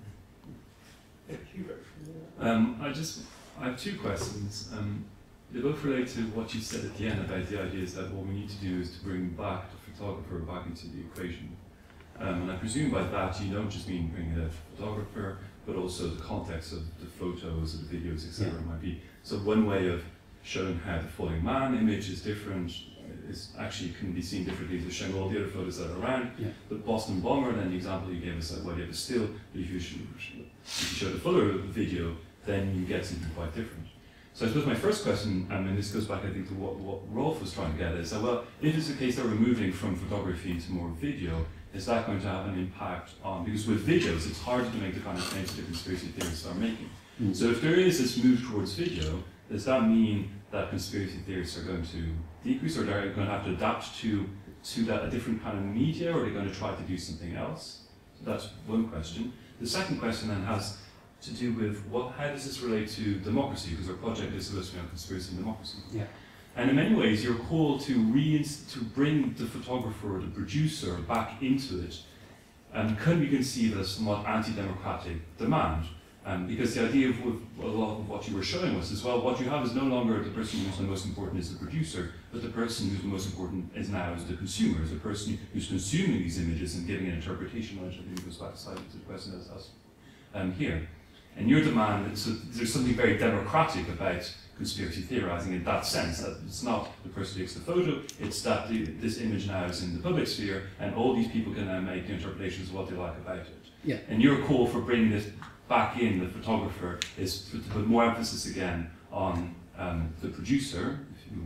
Um, I just, I have two questions. Um, they both relate to what you said at the end about the ideas that what we need to do is to bring back the photographer back into the equation. Um, and I presume by that you don't just mean bringing a photographer, but also the context of the photos, of the videos, et cetera. Yeah. Might be. So one way of showing how the falling man image is different is actually can be seen differently to showing all the other photos that are around. Yeah. The Boston bomber, and then the example you gave us, like, well, you have a still, but if you, show, if you show the fuller video, then you get something quite different. So I suppose my first question, um, and this goes back, I think, to what, what Rolf was trying to get at, is that, well, if it's the case that we're moving from photography to more video, is that going to have an impact on, because with videos, it's hard to make the kind of claims that the conspiracy theorists are making. Mm. So if there is this move towards video, does that mean that conspiracy theorists are going to decrease, or they're going to have to adapt to, to that, a different kind of media, or are they going to try to do something else? So that's one question. The second question then has to do with what, how does this relate to democracy? Because our project is supposed to be on conspiracy and democracy. Yeah. And in many ways, you're called to re to bring the photographer or the producer back into it, and can be conceived as somewhat anti-democratic demand. Um, because the idea of a lot of what you were showing us is, well, what you have is no longer the person who's the most important is the producer, but the person who's the most important is now is the consumer, is the person who's consuming these images and giving an interpretation, which I think goes back slightly to the question that's asked um, here. And your demand, so there's something very democratic about conspiracy theorizing in that sense, that it's not the person who takes the photo, it's that the, this image now is in the public sphere, and all these people can now make interpretations of what they like about it. Yeah. And your call for bringing this back in, the photographer, is to put more emphasis again on um, the producer, if you want to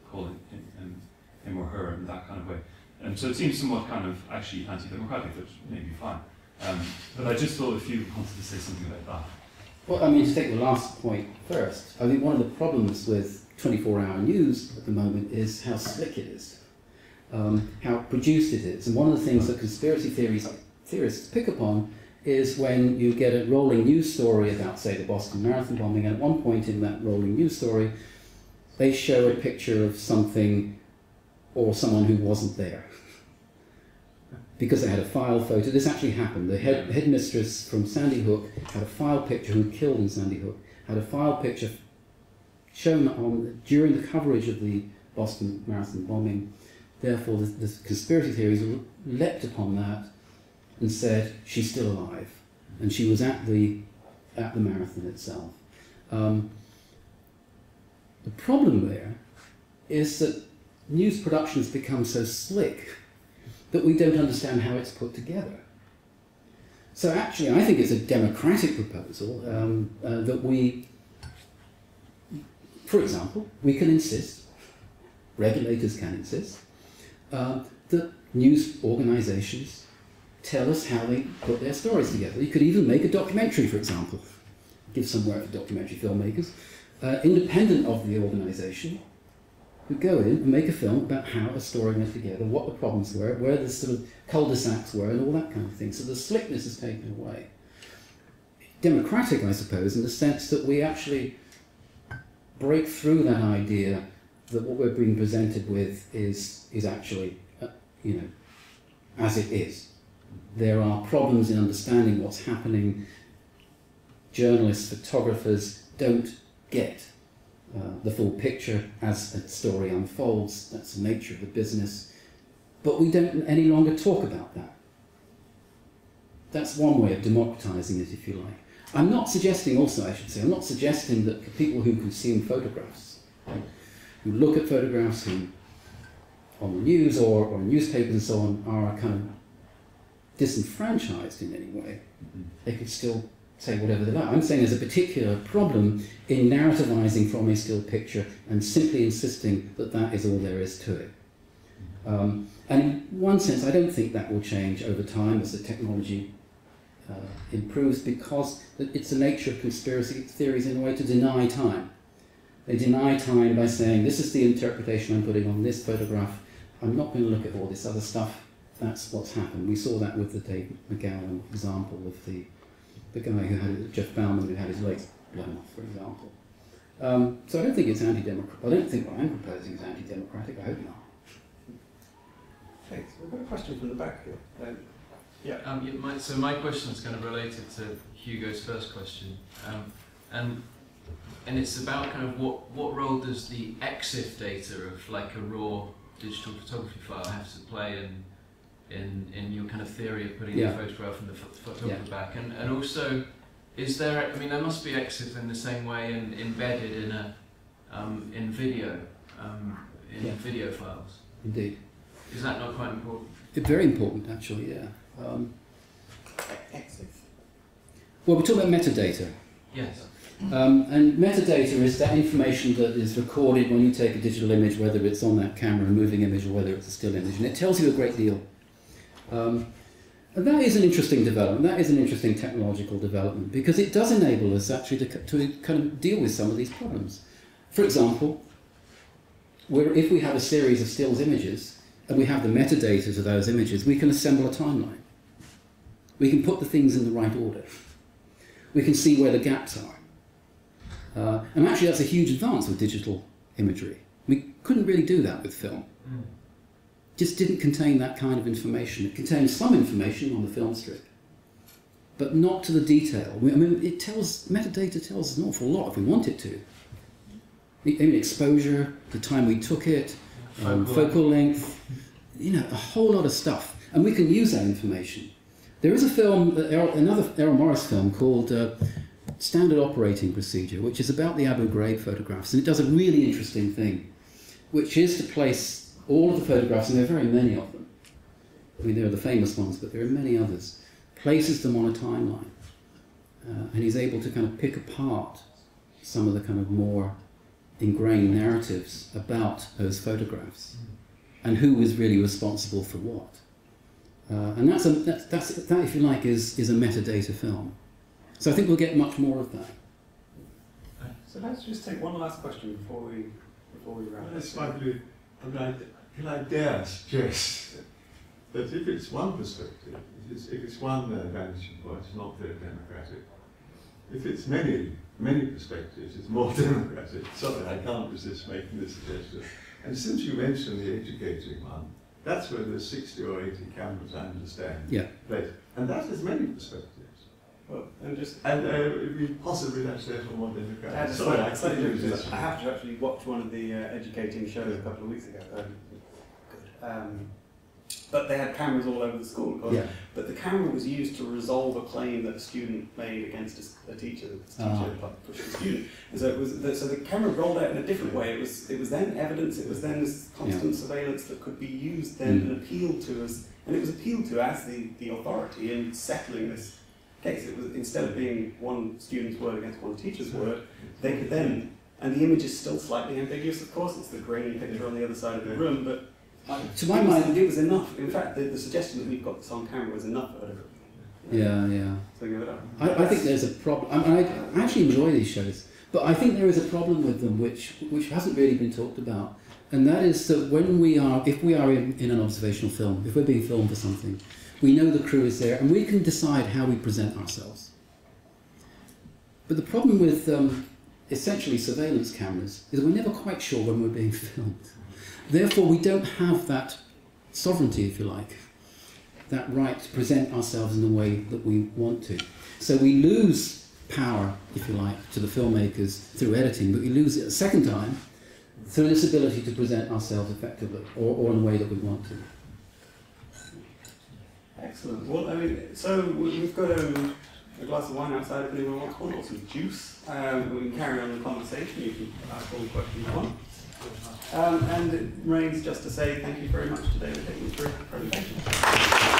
call him, him, him or her in that kind of way. And so it seems somewhat kind of actually anti-democratic, which may be fine. Um, but I just thought if you wanted to say something about that. Well, I mean, to take the last point first, I think one of the problems with twenty-four hour news at the moment is how slick it is, um, how produced it is. And one of the things that conspiracy theories, theorists pick upon is when you get a rolling news story about, say, the Boston Marathon bombing, and at one point in that rolling news story, they show a picture of something or someone who wasn't there. Because they had a file photo. This actually happened. The head, headmistress from Sandy Hook had a file picture who killed in Sandy Hook, had a file picture shown on during the coverage of the Boston Marathon bombing. Therefore, the, the conspiracy theories leapt upon that and said she's still alive, and she was at the at the marathon itself. Um, the problem there is that news production has become so slick that we don't understand how it's put together. So actually, I think it's a democratic proposal um, uh, that we, for example, we can insist, regulators can insist, uh, that news organisations tell us how they put their stories together. You could even make a documentary, for example, give some work for documentary filmmakers, uh, independent of the organisation, who go in and make a film about how a story went together, what the problems were, where the sort of cul-de-sacs were, and all that kind of thing. So the slickness is taken away. Democratic, I suppose, in the sense that we actually break through that idea that what we're being presented with is, is actually, uh, you know, as it is. There are problems in understanding what's happening. Journalists, photographers don't get uh, the full picture as a story unfolds. That's the nature of the business. But we don't any longer talk about that. That's one way of democratizing it, if you like. I'm not suggesting also, I should say, I'm not suggesting that people who consume photographs, right, who look at photographs who, on the news or, or newspapers and so on, are kind of disenfranchised in any way. Mm-hmm. They could still say whatever they like. I'm saying there's a particular problem in narrativizing from a still picture and simply insisting that that is all there is to it. Um, and in one sense, I don't think that will change over time as the technology uh, improves, because it's the nature of conspiracy theories in a way to deny time. They deny time by saying, this is the interpretation I'm putting on this photograph. I'm not going to look at all this other stuff. That's what's happened. We saw that with the Dave McGowan example of the, the guy who had, Jeff Bauman, who had his legs blown off, for example. Um, so I don't think it's anti-democratic. I don't think what I'm proposing is anti-democratic. I hope not. Thanks. We've got a question from the back here. Um, yeah. Um, yeah my, so my question is kind of related to Hugo's first question, um, and and it's about kind of what what role does the EXIF data of like a raw digital photography file have to play in in in your kind of theory of putting yeah. the photograph and the ph photographer yeah. back, and and also is there? I mean, there must be EXIF in the same way and embedded in a um, in video um, in yeah. video files. Indeed. Is that not quite important? It's very important, actually, yeah. Um, EXIF. Well, we're talking about metadata. Yes. Um, and metadata is that information that is recorded when you take a digital image, whether it's on that camera, a moving image, or whether it's a still image. And it tells you a great deal. Um, and that is an interesting development. That is an interesting technological development, because it does enable us actually to, to kind of deal with some of these problems. For example, where if we have a series of stills images, and we have the metadata to those images, we can assemble a timeline. We can put the things in the right order. We can see where the gaps are. Uh, and actually that's a huge advance with digital imagery. We couldn't really do that with film. Mm. Just didn't contain that kind of information. It contained some information on the film strip, but not to the detail. I mean, it tells, metadata tells us an awful lot if we want it to. I mean, exposure, the time we took it, Um, focal length, you know, a whole lot of stuff, and we can use that information. There is a film, another Errol Morris film called uh, Standard Operating Procedure, which is about the Abu Ghraib photographs, and it does a really interesting thing, which is to place all of the photographs, and there are very many of them. I mean, there are the famous ones, but there are many others. Places them on a timeline, uh, and he's able to kind of pick apart some of the kind of more ingrained narratives about those photographs and who was really responsible for what. Uh, and that's, a, that's, that's, that, if you like, is, is a metadata film. So I think we'll get much more of that. So let's just take one last question before we, before we wrap Well, up. that's probably, I mean, I, can I dare suggest that if it's one perspective, if it's, if it's one uh, vanishing point, it's not very democratic. If it's many, many perspectives, it's more democratic. Sorry, I can't resist making this suggestion. And since you mentioned the educating one, that's where there's sixty or eighty cameras, I understand, Yeah. placed. And that has many perspectives. Well, and just And uh, if we possibly that's therefore more democratic. I, just, Sorry, I, I slightly couldn't different, resist. I happened to actually watch one of the uh, educating shows a couple of weeks ago. Um, good. Um, but they had cameras all over the school. Of course. Yeah. But the camera was used to resolve a claim that a student made against a, a teacher. The teacher Ah. pushed the student. And so it was. The, so the camera rolled out in a different way. It was. It was then evidence. It was then this constant Yeah. surveillance that could be used then Mm. and appealed to as, and it was appealed to as the, the authority in settling this case. It was, instead of being one student's word against one teacher's word, they could then, and the image is still slightly ambiguous, of course. It's the grainy picture on the other side of the room, but. To my it was, mind- it was enough. In fact, the, the suggestion that we've got this on camera was enough for it. Yeah, yeah. So give it up. I, I think there's a problem. I, mean, I actually enjoy these shows, but I think there is a problem with them which which hasn't really been talked about, and that is that when we are, if we are in, in an observational film, if we're being filmed for something, we know the crew is there, and we can decide how we present ourselves. But the problem with um, essentially surveillance cameras is we're never quite sure when we're being filmed. Therefore, we don't have that sovereignty, if you like, that right to present ourselves in the way that we want to. So we lose power, if you like, to the filmmakers through editing, but we lose it a second time through this ability to present ourselves effectively, or, or in a way that we want to. Excellent. Well, I mean, so we- we've got um, a glass of wine outside if anyone wants one, or some juice. Um, we can carry on the conversation. You can ask all the questions you want. Um, and it remains just to say thank you very much to David Hickman for his presentation.